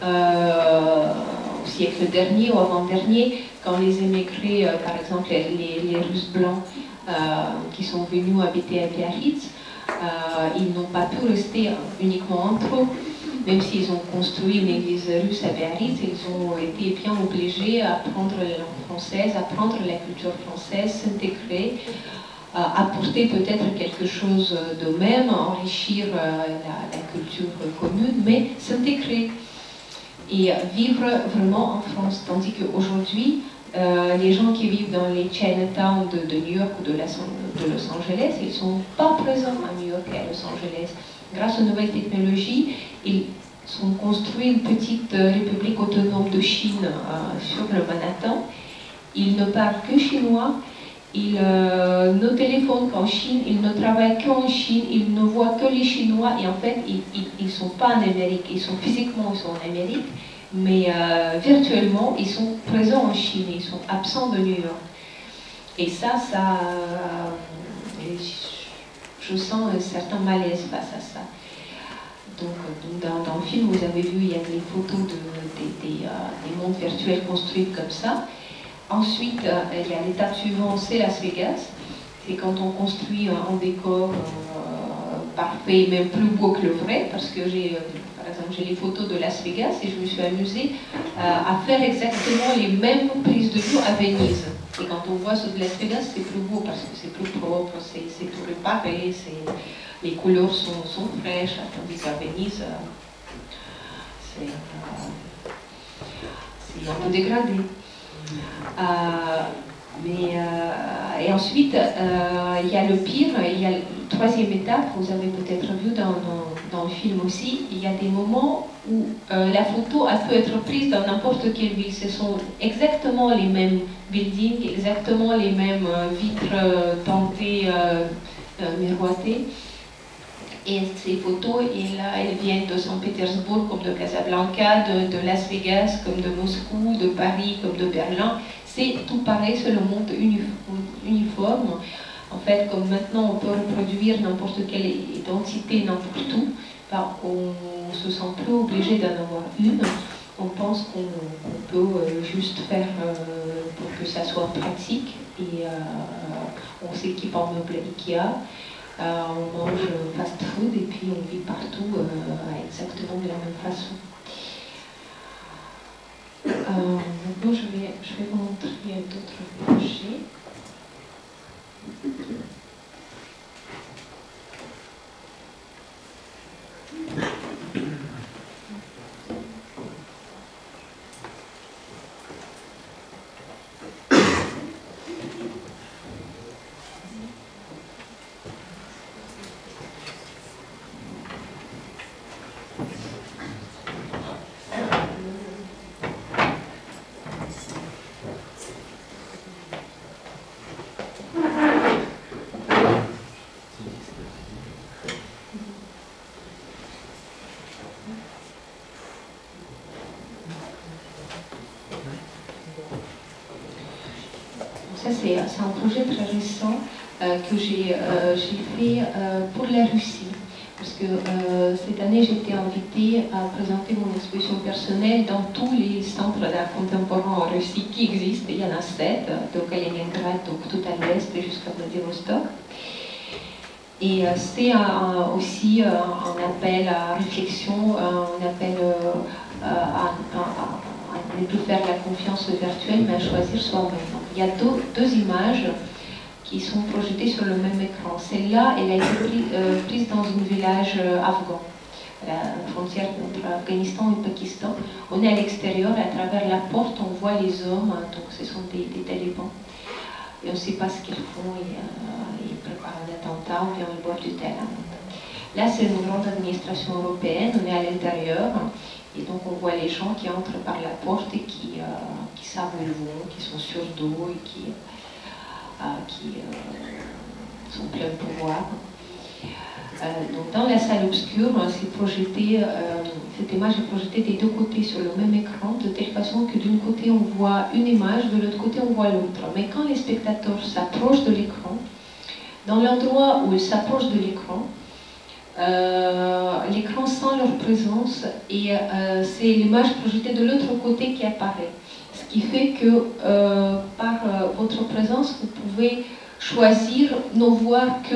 au siècle dernier ou avant-dernier, quand les émigrés, par exemple les Russes blancs qui sont venus habiter à Biarritz, ils n'ont pas pu rester uniquement entre eux. Même s'ils ont construit une église russe à Biarritz, ils ont été bien obligés à apprendre la langue française, apprendre la culture française, s'intégrer, apporter peut-être quelque chose d'eux-mêmes, enrichir la culture commune, mais s'intégrer et vivre vraiment en France. Tandis qu'aujourd'hui, les gens qui vivent dans les Chinatown de New York ou de Los Angeles, ils ne sont pas présents à New York et à Los Angeles. Grâce aux nouvelles technologies, ils ont construit une petite république autonome de Chine sur le Manhattan. Ils ne parlent que chinois, ils ne téléphonent qu'en Chine, ils ne travaillent qu'en Chine, ils ne voient que les Chinois et en fait, ils ne sont pas en Amérique, physiquement ils sont en Amérique, mais virtuellement ils sont présents en Chine, ils sont absents de New York. Et ça je sens un certain malaise face à ça. Donc dans le film, vous avez vu, il y a des photos des mondes virtuels construits comme ça. Ensuite, il y a l'étape suivante, c'est Las Vegas. C'est quand on construit un décor parfait, même plus beau que le vrai, parce que par exemple, j'ai les photos de Las Vegas et je me suis amusée à faire exactement les mêmes prises de vue à Venise. Et quand on voit ceux de Las Vegas, c'est plus beau parce que c'est plus propre, c'est plus réparé, les couleurs sont fraîches, tandis qu'à Venise, c'est un peu dégradé. Et ensuite, il y a le pire, il y a la troisième étape, vous avez peut-être vu dans le film aussi, il y a des moments où la photo a pu être prise dans n'importe quelle ville. Ce sont exactement les mêmes buildings, exactement les mêmes vitres teintées, miroitées. Et ces photos, elles viennent de Saint-Pétersbourg comme de Casablanca, de Las Vegas comme de Moscou, de Paris comme de Berlin. C'est tout pareil, c'est le monde uniforme. En fait, comme maintenant on peut reproduire n'importe quelle identité n'importe où, on ne se sent plus obligé d'en avoir une. On pense qu'on peut juste faire pour que ça soit pratique. Et on s'équipe en meubles Ikea. On mange fast food et puis on vit partout exactement de la même façon. Maintenant, je vais vous montrer d'autres projets. Ça, c'est un projet très récent que j'ai fait pour la Russie. Parce que cette année, j'ai été invitée à présenter mon exposition personnelle dans tous les centres d'art contemporain en Russie qui existent. Il y en a 7, donc à Leningrad, donc tout à l'est jusqu'à Vladivostok. Et c'est aussi un appel à réflexion, un appel à ne plus faire la confiance virtuelle, mais à choisir soi-même. Il y a deux images qui sont projetées sur le même écran. Celle-là, elle a été prise dans un village afghan, à la frontière entre Afghanistan et Pakistan. On est à l'extérieur, à travers la porte, on voit les hommes, donc ce sont des talibans. Et on ne sait pas ce qu'ils font, ils préparent un attentat ou bien ils boivent du thé à la menthe. Là, c'est une grande administration européenne, on est à l'intérieur. Et donc on voit les gens qui entrent par la porte et qui savent où ils vont, qui sont sûrs d'eau et qui sont pleins de pouvoir. Donc dans la salle obscure, cette image est projetée des deux côtés sur le même écran, de telle façon que d'un côté on voit une image, de l'autre côté on voit l'autre. Mais quand les spectateurs s'approchent de l'écran, dans l'endroit où ils s'approchent de l'écran, l'écran sent leur présence et c'est l'image projetée de l'autre côté qui apparaît. Ce qui fait que par votre présence, vous pouvez choisir ne voir que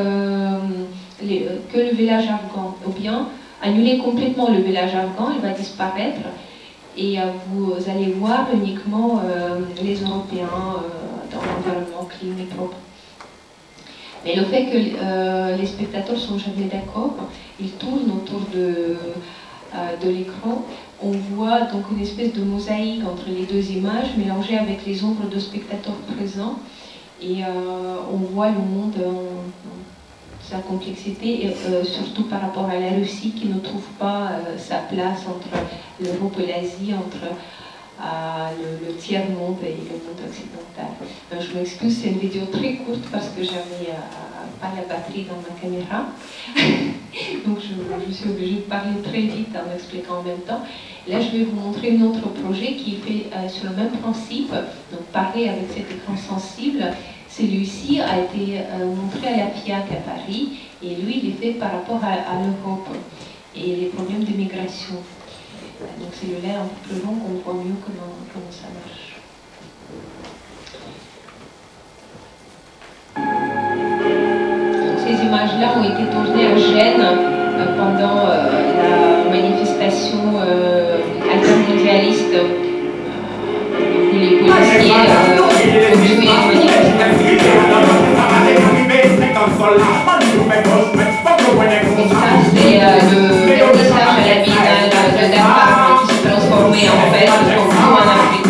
le village afghan, ou bien annuler complètement le village afghan, il va disparaître et vous allez voir uniquement les Européens dans l'environnement clean et propre. Mais le fait que les spectateurs sont jamais d'accord, ils tournent autour de l'écran, on voit donc une espèce de mosaïque entre les deux images mélangée avec les ombres de spectateurs présents et on voit le monde dans sa complexité et surtout par rapport à la Russie qui ne trouve pas sa place entre l'Europe et l'Asie, entre le tiers-monde et le monde occidental. Je m'excuse, c'est une vidéo très courte parce que j'avais pas la batterie dans ma caméra. Donc je suis obligée de parler très vite en expliquant en même temps. Là, je vais vous montrer un autre projet qui est fait sur le même principe, donc pareil avec cet écran sensible. Celui-ci a été montré à la FIAC à Paris et lui, il est fait par rapport à l'Europe et les problèmes de migration. Donc celui-là est un peu plus long, on voit mieux comment ça marche. Donc, ces images-là ont été tournées à Gênes pendant la manifestation altermondialiste où les policiers ont tué les Et ça, c'est le vernissage à la Biennale de Dakar qui s'est transformé en fait en Afrique.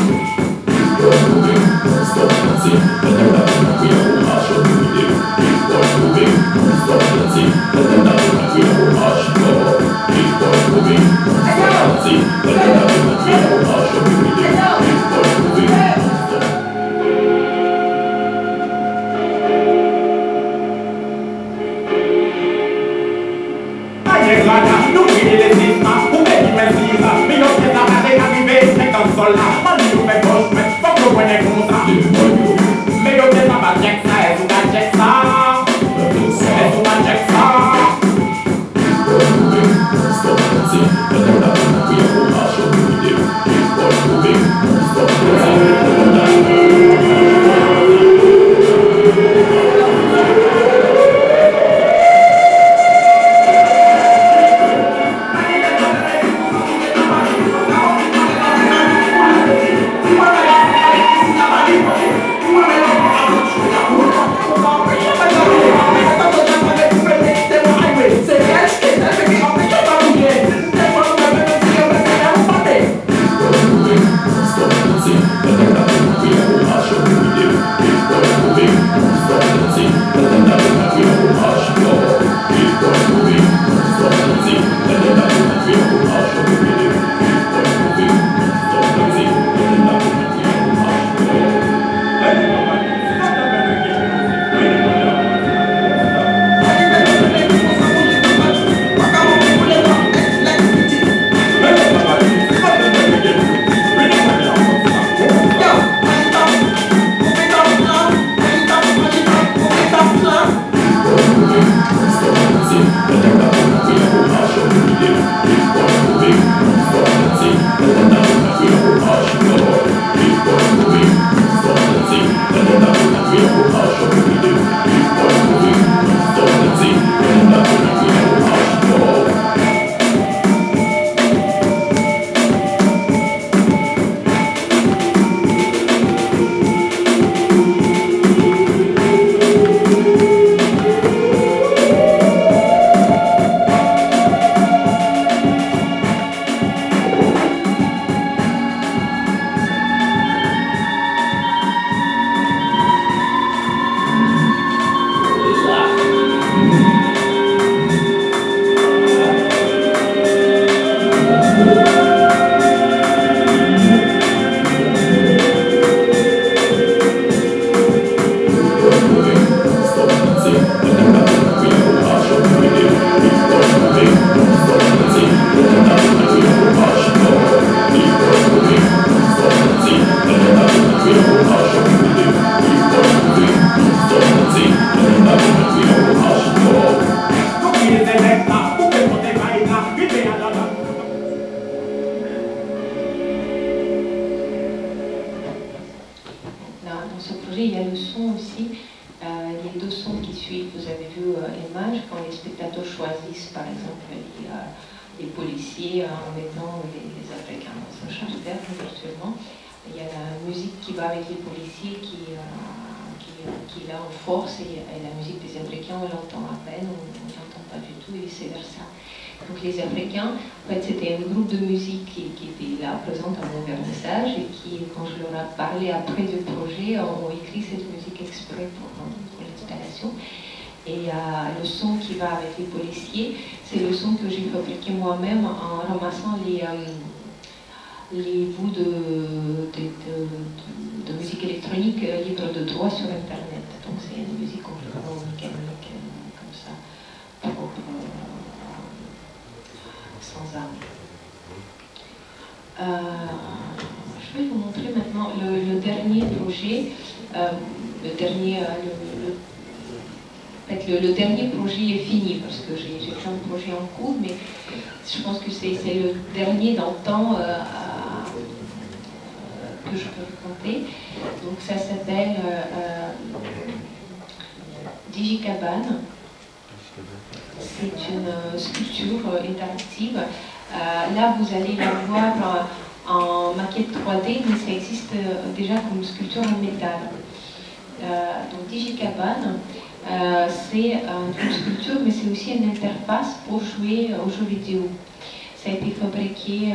Les policiers en mettant les Africains dans son champ d'herbe virtuellement. Il y a la musique qui va avec les policiers qui est là en force et la musique des Africains on l'entend à peine, on n'entend pas du tout et vice versa. Donc les Africains, en fait c'était un groupe de musique qui était là présente à mon vernissage et qui, quand je leur ai parlé après du projet, ont écrit cette musique exprès pour l'installation. Et le son qui va avec les policiers, c'est le son que j'ai fabriqué moi-même en ramassant les bouts de musique électronique libre de droit sur Internet. Donc c'est une musique complètement mécanique, comme ça, propre, sans âme. Je vais vous montrer maintenant le dernier projet, le dernier projet est fini parce que j'ai plein de projets en cours, mais je pense que c'est le dernier dans le temps que je peux raconter. Donc ça s'appelle DigiCabane. c'est une sculpture interactive. Là, vous allez la voir en maquette 3D, mais ça existe déjà comme sculpture en métal. Donc DigiCabane, c'est une sculpture, mais c'est aussi une interface pour jouer aux jeux vidéo. Ça a été fabriqué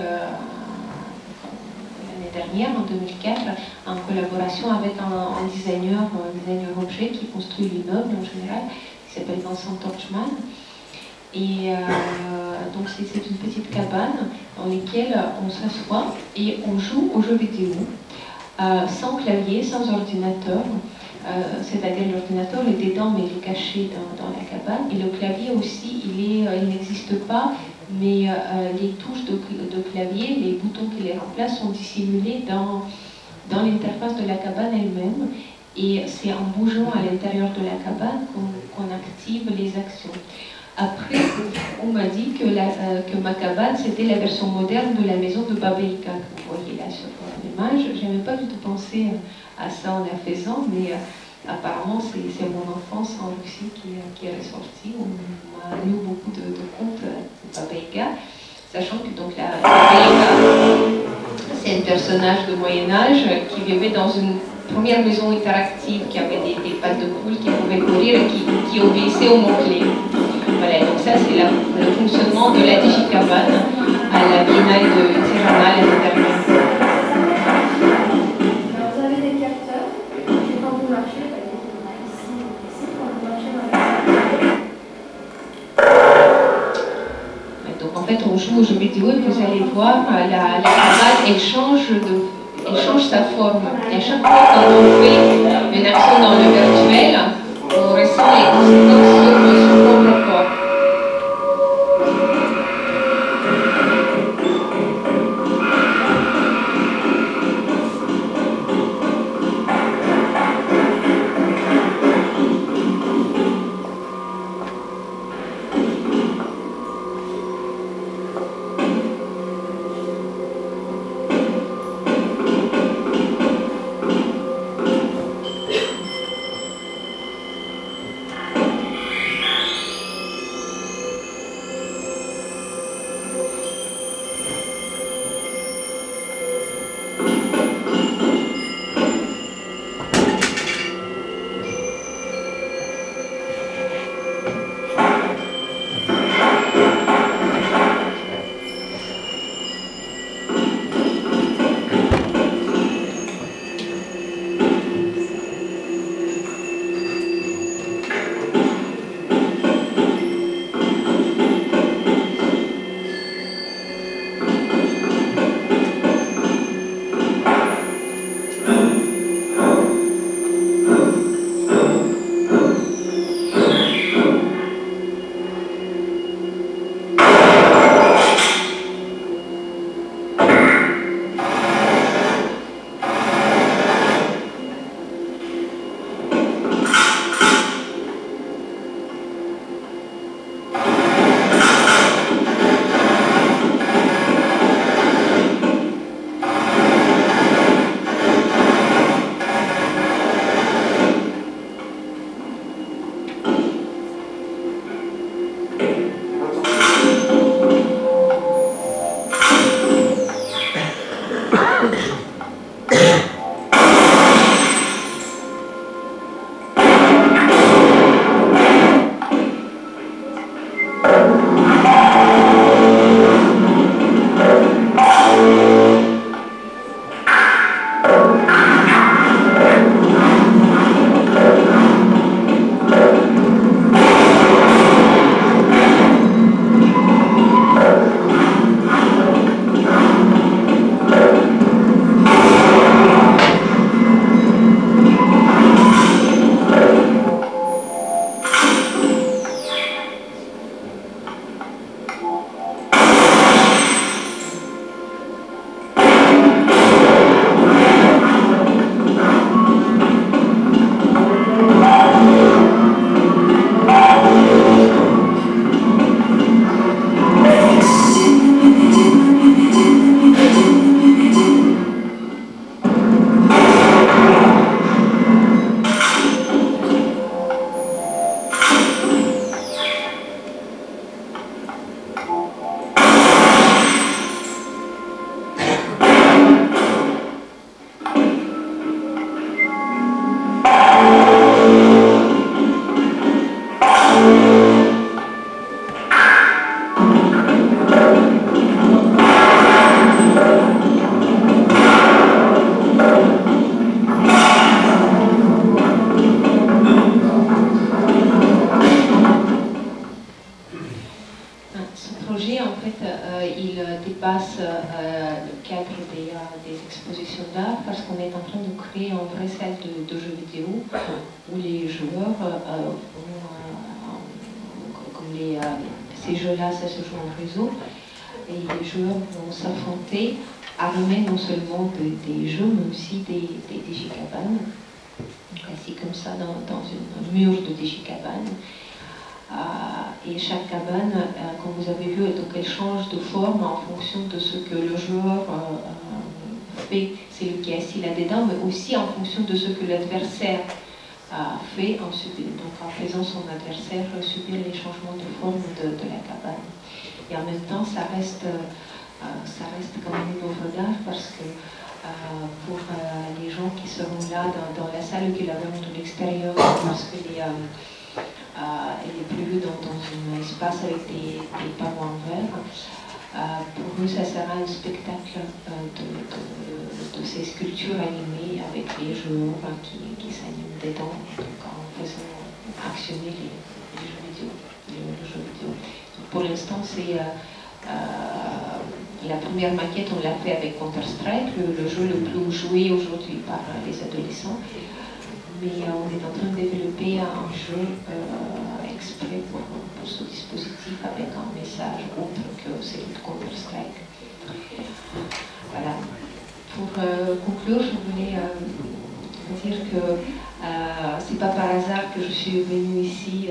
l'année dernière, en 2004, en collaboration avec un designer objet qui construit l'immeuble en général, qui s'appelle Vincent Torchman. Et donc c'est une petite cabane dans laquelle on s'assoit et on joue aux jeux vidéo, sans clavier, sans ordinateur. C'est-à-dire l'ordinateur est dedans mais il est caché dans la cabane. Et le clavier aussi, il n'existe pas, mais les touches de clavier, les boutons qui les remplacent sont dissimulés dans l'interface de la cabane elle-même. Et c'est en bougeant à l'intérieur de la cabane qu'on active les actions. Après, on m'a dit que ma cabane, c'était la version moderne de la maison de Baba Yaga, que vous voyez là sur l'image. Je n'avais pas du tout pensé à ça en la faisant, mais apparemment, c'est mon enfance en Russie qui est ressortie. On m'a lu beaucoup de contes de Baba Yaga, sachant que donc, la Baba Yaga, c'est un personnage de Moyen-Âge qui vivait dans une première maison interactive qui avait des pattes de poule qui pouvaient courir et qui obéissait aux mots-clés. Voilà, donc ça c'est le fonctionnement de la DigiCabane à la Biennale de Tirana l'année dernière. Alors, vous avez des capteurs, et quand vous marchez, par exemple, on a ici, quand vous marchez dans la Donc en fait on joue aux jeux vidéo et vous allez voir la cabane elle change sa forme. Et à chaque fois quand on fait une action dans le virtuel, on ressent les conséquences sur notre corps. dépasse le cadre des expositions d'art parce qu'on est en train de créer un vrai salle de jeux vidéo où les joueurs ces jeux-là, ça se joue en réseau et les joueurs vont s'affronter armés non seulement des jeux mais aussi des digicabanes, assis comme ça dans un mur de digicabane. Et chaque cabane, comme vous avez vu, donc elle change de forme en fonction de ce que le joueur fait, c'est lui qui est assis là-dedans, mais aussi en fonction de ce que l'adversaire fait, donc en faisant son adversaire subir les changements de forme de la cabane. Et en même temps, ça reste quand même une œuvre d'art parce que pour les gens qui seront là dans la salle ou qui la verront de l'extérieur, parce que elle est prévue dans un espace avec des parois en verre. Pour eux, ça sera un spectacle de ces sculptures animées avec les joueurs qui s'animent dedans, donc en faisant actionner les jeux vidéo. Donc pour l'instant, c'est la première maquette, on l'a fait avec Counter-Strike, le jeu le plus joué aujourd'hui par les adolescents. Mais on est en train de développer un jeu exprès pour ce dispositif avec un message autre que celui de Counter-Strike. Voilà. Pour conclure, je voulais dire que c'est pas par hasard que je suis venue ici,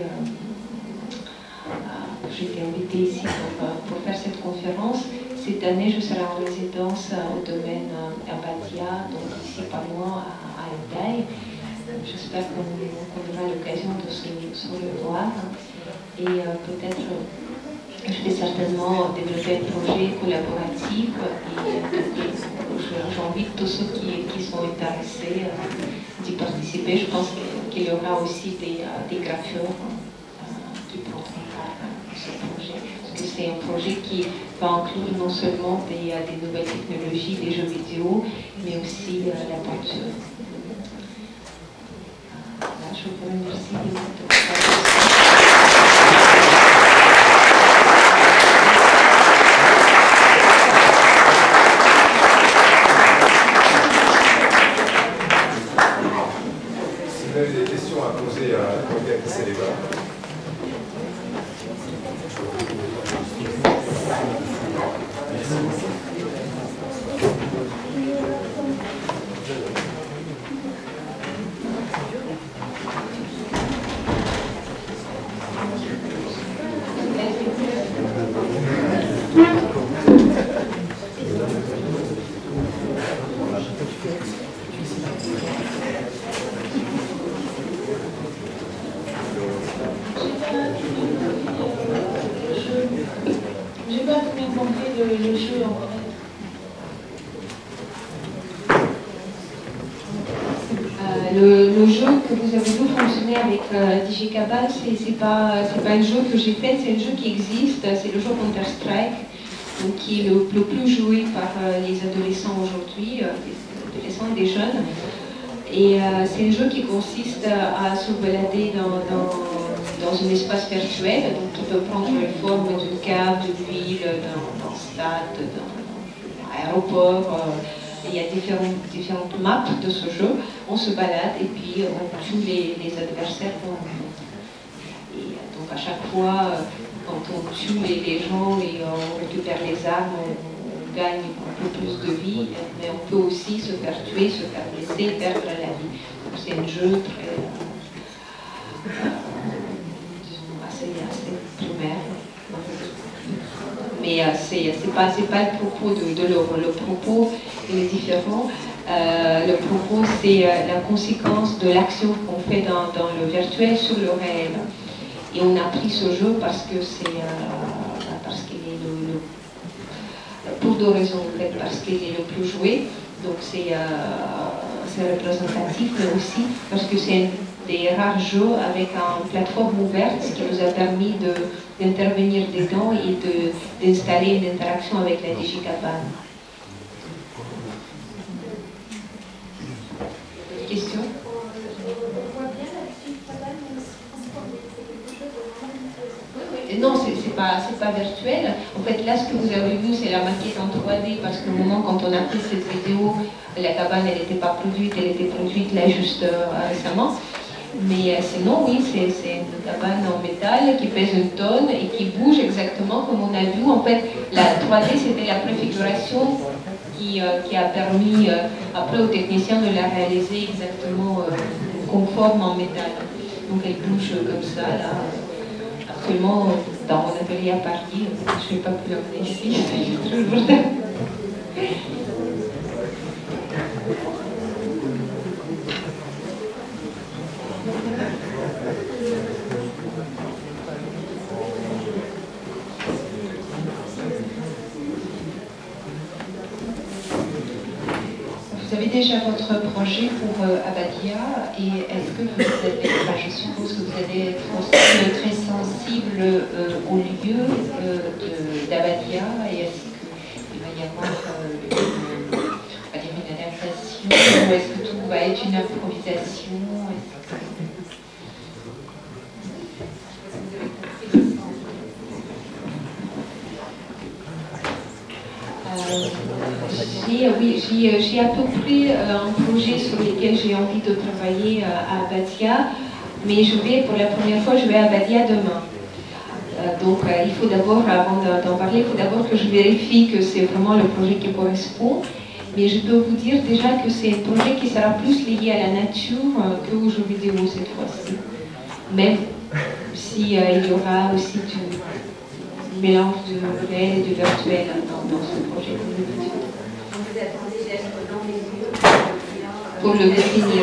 que j'ai été invitée ici pour faire cette conférence. Cette année, je serai en résidence au domaine à Batia, donc ici pas loin à Hendaye. J'espère qu'on aura l'occasion de se revoir et peut-être je vais certainement développer un projet collaboratif et j'invite tous ceux qui sont intéressés d'y participer. Je pense qu'il y aura aussi des graffeurs qui prendront part à ce projet. Parce que c'est un projet qui va inclure non seulement des nouvelles technologies, des jeux vidéo, mais aussi la peinture. Je vous remercie de votre attention. Si vous avez des questions à poser à Claudia Céléba. J'ai pas très bien compris le jeu en fait. Le jeu que vous avez vu fonctionner avec Digicabal, c'est pas un jeu que j'ai fait, c'est un jeu qui existe, c'est le jeu Counter-Strike, qui est le plus joué par les adolescents aujourd'hui, des adolescents et des jeunes. Et c'est un jeu qui consiste à se balader dans un espace virtuel, donc qui peut prendre la forme d'une cave, d'une ville, d'un stade, d'un aéroport. Il y a différentes maps de ce jeu. On se balade et puis on tue les adversaires qu'on rencontre. Et donc à chaque fois, quand on tue les gens et on récupère les armes, on gagne un peu plus de vie, mais on peut aussi se faire tuer, se faire blesser, perdre la vie. Donc c'est un jeu très, disons, assez primaire. Mais c'est pas le propos de l'œuvre. Le propos est différent. Le propos, c'est la conséquence de l'action qu'on fait dans le virtuel sur le réel. Et on a pris ce jeu parce que qu'il est pour deux raisons en fait, parce qu'il est le plus joué, donc c'est représentatif, mais aussi parce que c'est un des rares jeux avec une plateforme ouverte, ce qui nous a permis d'intervenir dedans et d'installer une interaction avec la Digicabane. Question? Oui, non, c'est pas virtuel. En fait, là, ce que vous avez vu, c'est la maquette en 3D, parce qu'au moment quand on a pris cette vidéo, la cabane, elle n'était pas produite, elle était produite là juste récemment. Mais sinon, oui, c'est une cabane en métal qui pèse 1 tonne et qui bouge exactement comme on a vu. En fait, la 3D, c'était la préfiguration qui a permis après aux techniciens de la réaliser exactement conforme en métal. Donc elle bouge comme ça, là. Actuellement, dans mon atelier à Paris, je n'ai pas pu l'emmener ici, c'est toujours là. Vous avez déjà votre projet pour Abadia et est-ce que vous allez, enfin, je suppose que vous allez être aussi très sensible au lieu d'Abadia et est-ce qu'il va y avoir on va dire une adaptation ou est-ce que tout va être une improvisation? J'ai à peu près un projet sur lequel j'ai envie de travailler à Abadia, mais pour la première fois, je vais à Abadia demain. Donc il faut d'abord, avant d'en parler, il faut d'abord que je vérifie que c'est vraiment le projet qui correspond. Mais je peux vous dire déjà que c'est un projet qui sera plus lié à la nature qu'aux jeux vidéo cette fois-ci. Même si il y aura aussi du mélange de réel et de virtuel dans ce projet. Vous attendez d'être dans les lieux pour le définir.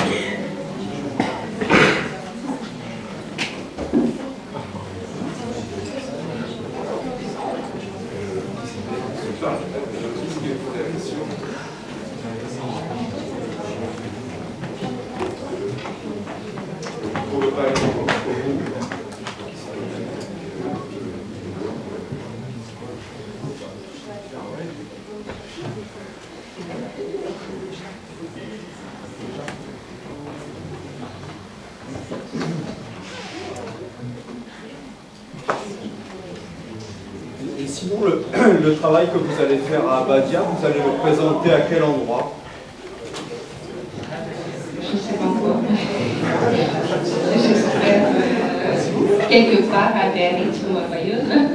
Pour le palais, Et sinon, le travail que vous allez faire à Abadia, vous allez le présenter à quel endroit? Je ne sais pas encore. J'espère quelque part à Biarritz ou à Bayonne.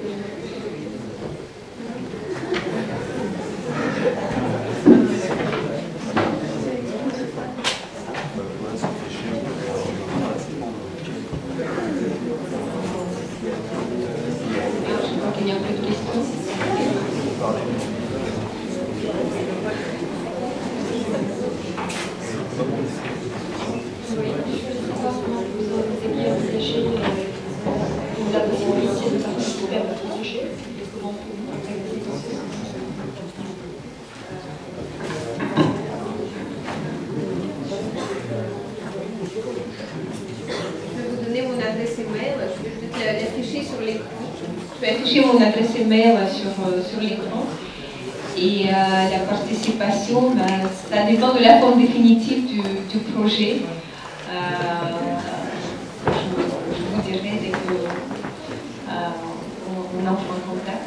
Mon adresse email sur l'écran et la participation, ça dépend de la forme définitive du projet. Je vous dirai dès que on entre en contact.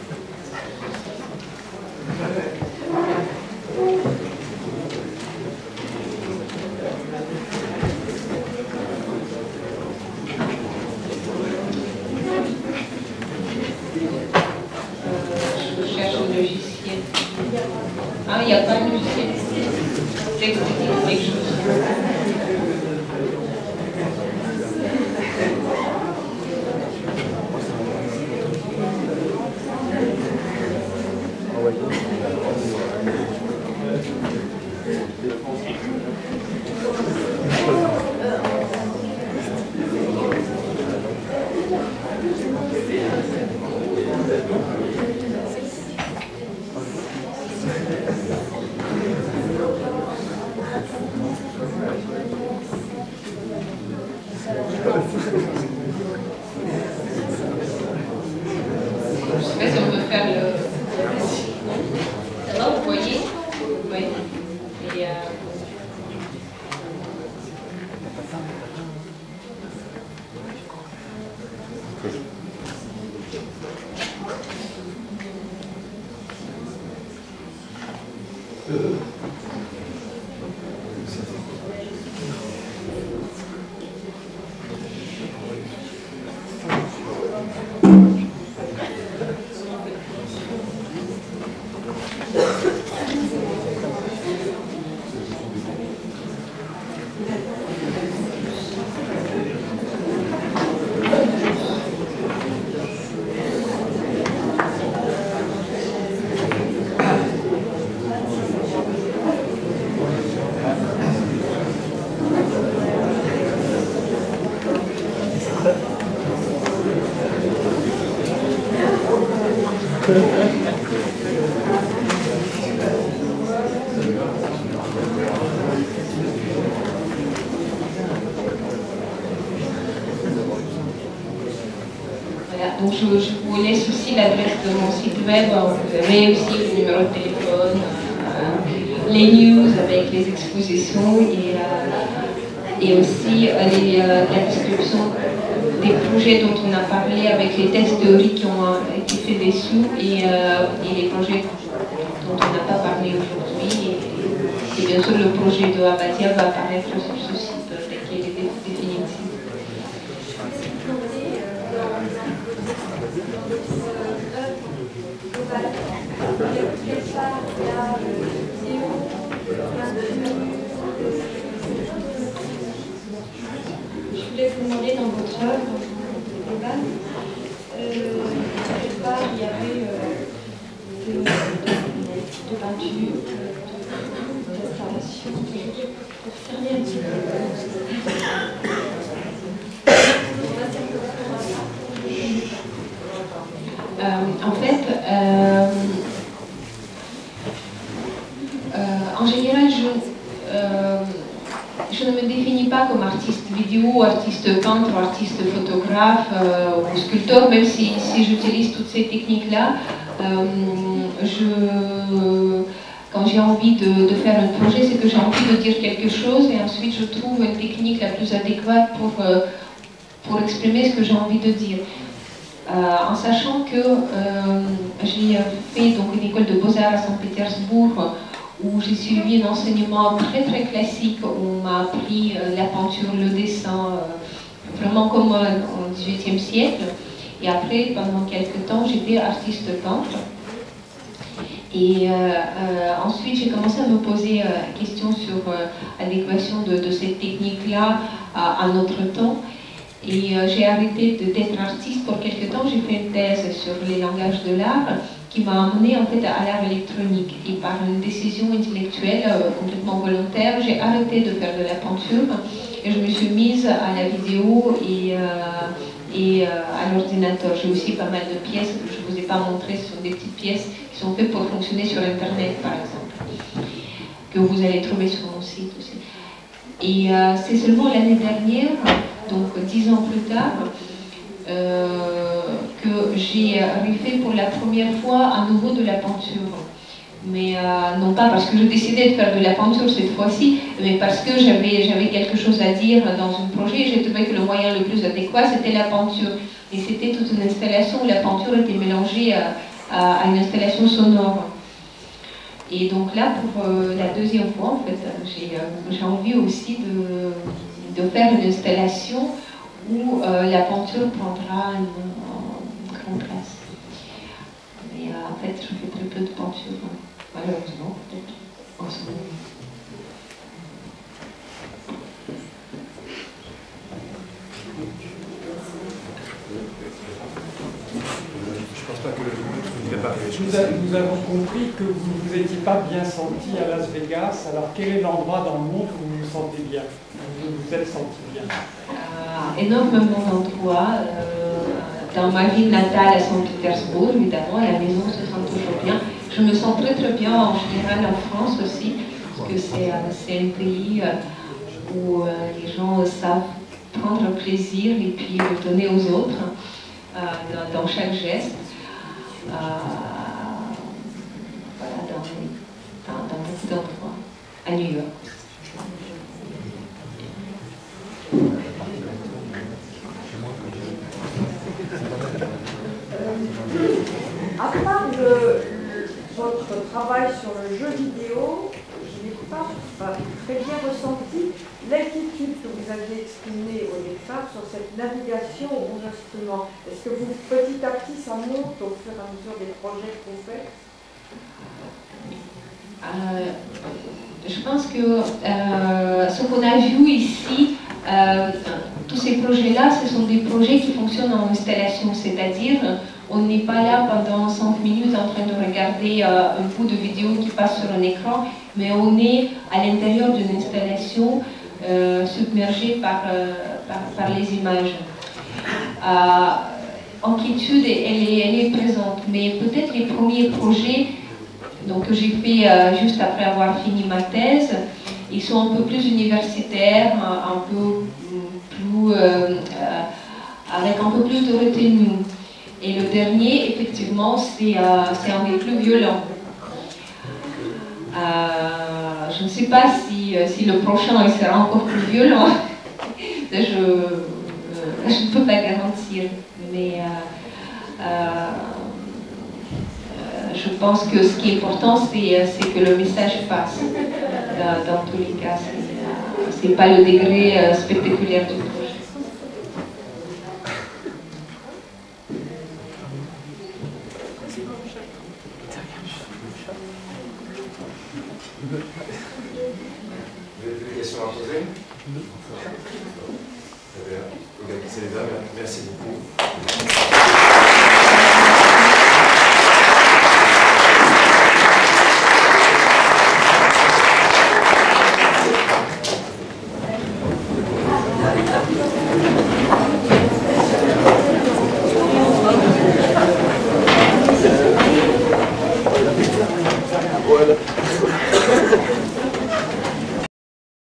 Ah, il n'y a pas de logiciel. C'est quelque chose. Je sais pas si on peut faire le... Alors, vous voyez? Oui. Et Voilà, donc je vous laisse aussi l'adresse de mon site web, vous avez aussi le numéro de téléphone, les news avec les expositions et aussi la description des projets dont on a parlé avec les tests théoriques qui ont été faits dessous et les projets dont on n'a pas parlé aujourd'hui. Et bien sûr, le projet de Abadia va apparaître sur ce site dès qu'il est définitif. Je voulais vous demander dans votre œuvre, quelque part il y avait de peinture, d'installation, pour cerner un petit peu. En fait, en général, je ne me définis pas comme artiste vidéo, artiste peintre, artiste photographe ou sculpteur, même si j'utilise toutes ces techniques-là. Quand j'ai envie de faire un projet, c'est que j'ai envie de dire quelque chose et ensuite je trouve une technique la plus adéquate pour exprimer ce que j'ai envie de dire. En sachant que j'ai fait donc une école de beaux-arts à Saint-Pétersbourg où j'ai suivi un enseignement très très classique où on m'a appris la peinture, le dessin, vraiment comme au XVIIIe siècle. Et après, pendant quelques temps, j'étais artiste peintre. Et ensuite, j'ai commencé à me poser la question sur l'adéquation de cette technique-là à notre temps. Et j'ai arrêté d'être artiste pour quelques temps. J'ai fait une thèse sur les langages de l'art qui m'a amené en fait à l'art électronique. Et par une décision intellectuelle complètement volontaire, j'ai arrêté de faire de la peinture et je me suis mise à la vidéo et à l'ordinateur. J'ai aussi pas mal de pièces que je ne vous ai pas montrées. Ce sont des petites pièces qui sont faites pour fonctionner sur Internet, par exemple, que vous allez trouver sur mon site aussi. Et c'est seulement l'année dernière, donc 10 ans plus tard, que j'ai refait pour la première fois à nouveau de la peinture. Mais non pas parce que je décidais de faire de la peinture cette fois-ci, mais parce que j'avais quelque chose à dire dans un projet et j'ai trouvé que le moyen le plus adéquat c'était la peinture. Et c'était toute une installation où la peinture était mélangée à une installation sonore. Et donc là, pour la deuxième fois, en fait, j'ai envie aussi de faire une installation où la peinture prendra une grande place. Mais en fait, je fais très peu de peinture, malheureusement, peut-être, en ce moment. Je pense pas que vous pas. Nous avons compris que vous ne vous étiez pas bien senti à Las Vegas. Alors quel est l'endroit dans le monde où vous vous sentez bien, où vous vous êtes senti bien? Énormément d'endroits. Dans ma ville natale à Saint-Pétersbourg, évidemment, à la maison, on se sent toujours bien. Je me sens très très bien en général en France aussi, parce que c'est un pays où les gens savent prendre plaisir et puis le donner aux autres dans chaque geste. Voilà, dans beaucoup d'endroits, à New York. À part votre travail sur le jeu vidéo, je n'ai pas très bien ressenti l'inquiétude que vous aviez exprimée au départ sur cette navigation au bon instrument. Est-ce que vous, petit à petit, ça monte au fur et à mesure des projets que vous faites? Je pense que ce qu'on a vu ici, tous ces projets-là, ce sont des projets qui fonctionnent en installation, c'est-à-dire on n'est pas là pendant 5 minutes en train de regarder un bout de vidéo qui passe sur un écran, mais on est à l'intérieur d'une installation submergée par les images. inquiétude, elle est présente. Mais peut-être les premiers projets donc, que j'ai fait juste après avoir fini ma thèse, ils sont un peu plus universitaires, un peu plus, avec un peu plus de retenue. Et le dernier, effectivement, c'est un des plus violents. Je ne sais pas si le prochain il sera encore plus violent. Je ne peux pas garantir. Mais je pense que ce qui est important, c'est que le message passe. Dans tous les cas, ce n'est pas le degré spectaculaire du projet. Vous avez des questions à poser? Très bien. Organisez les dames. Merci beaucoup. Voilà.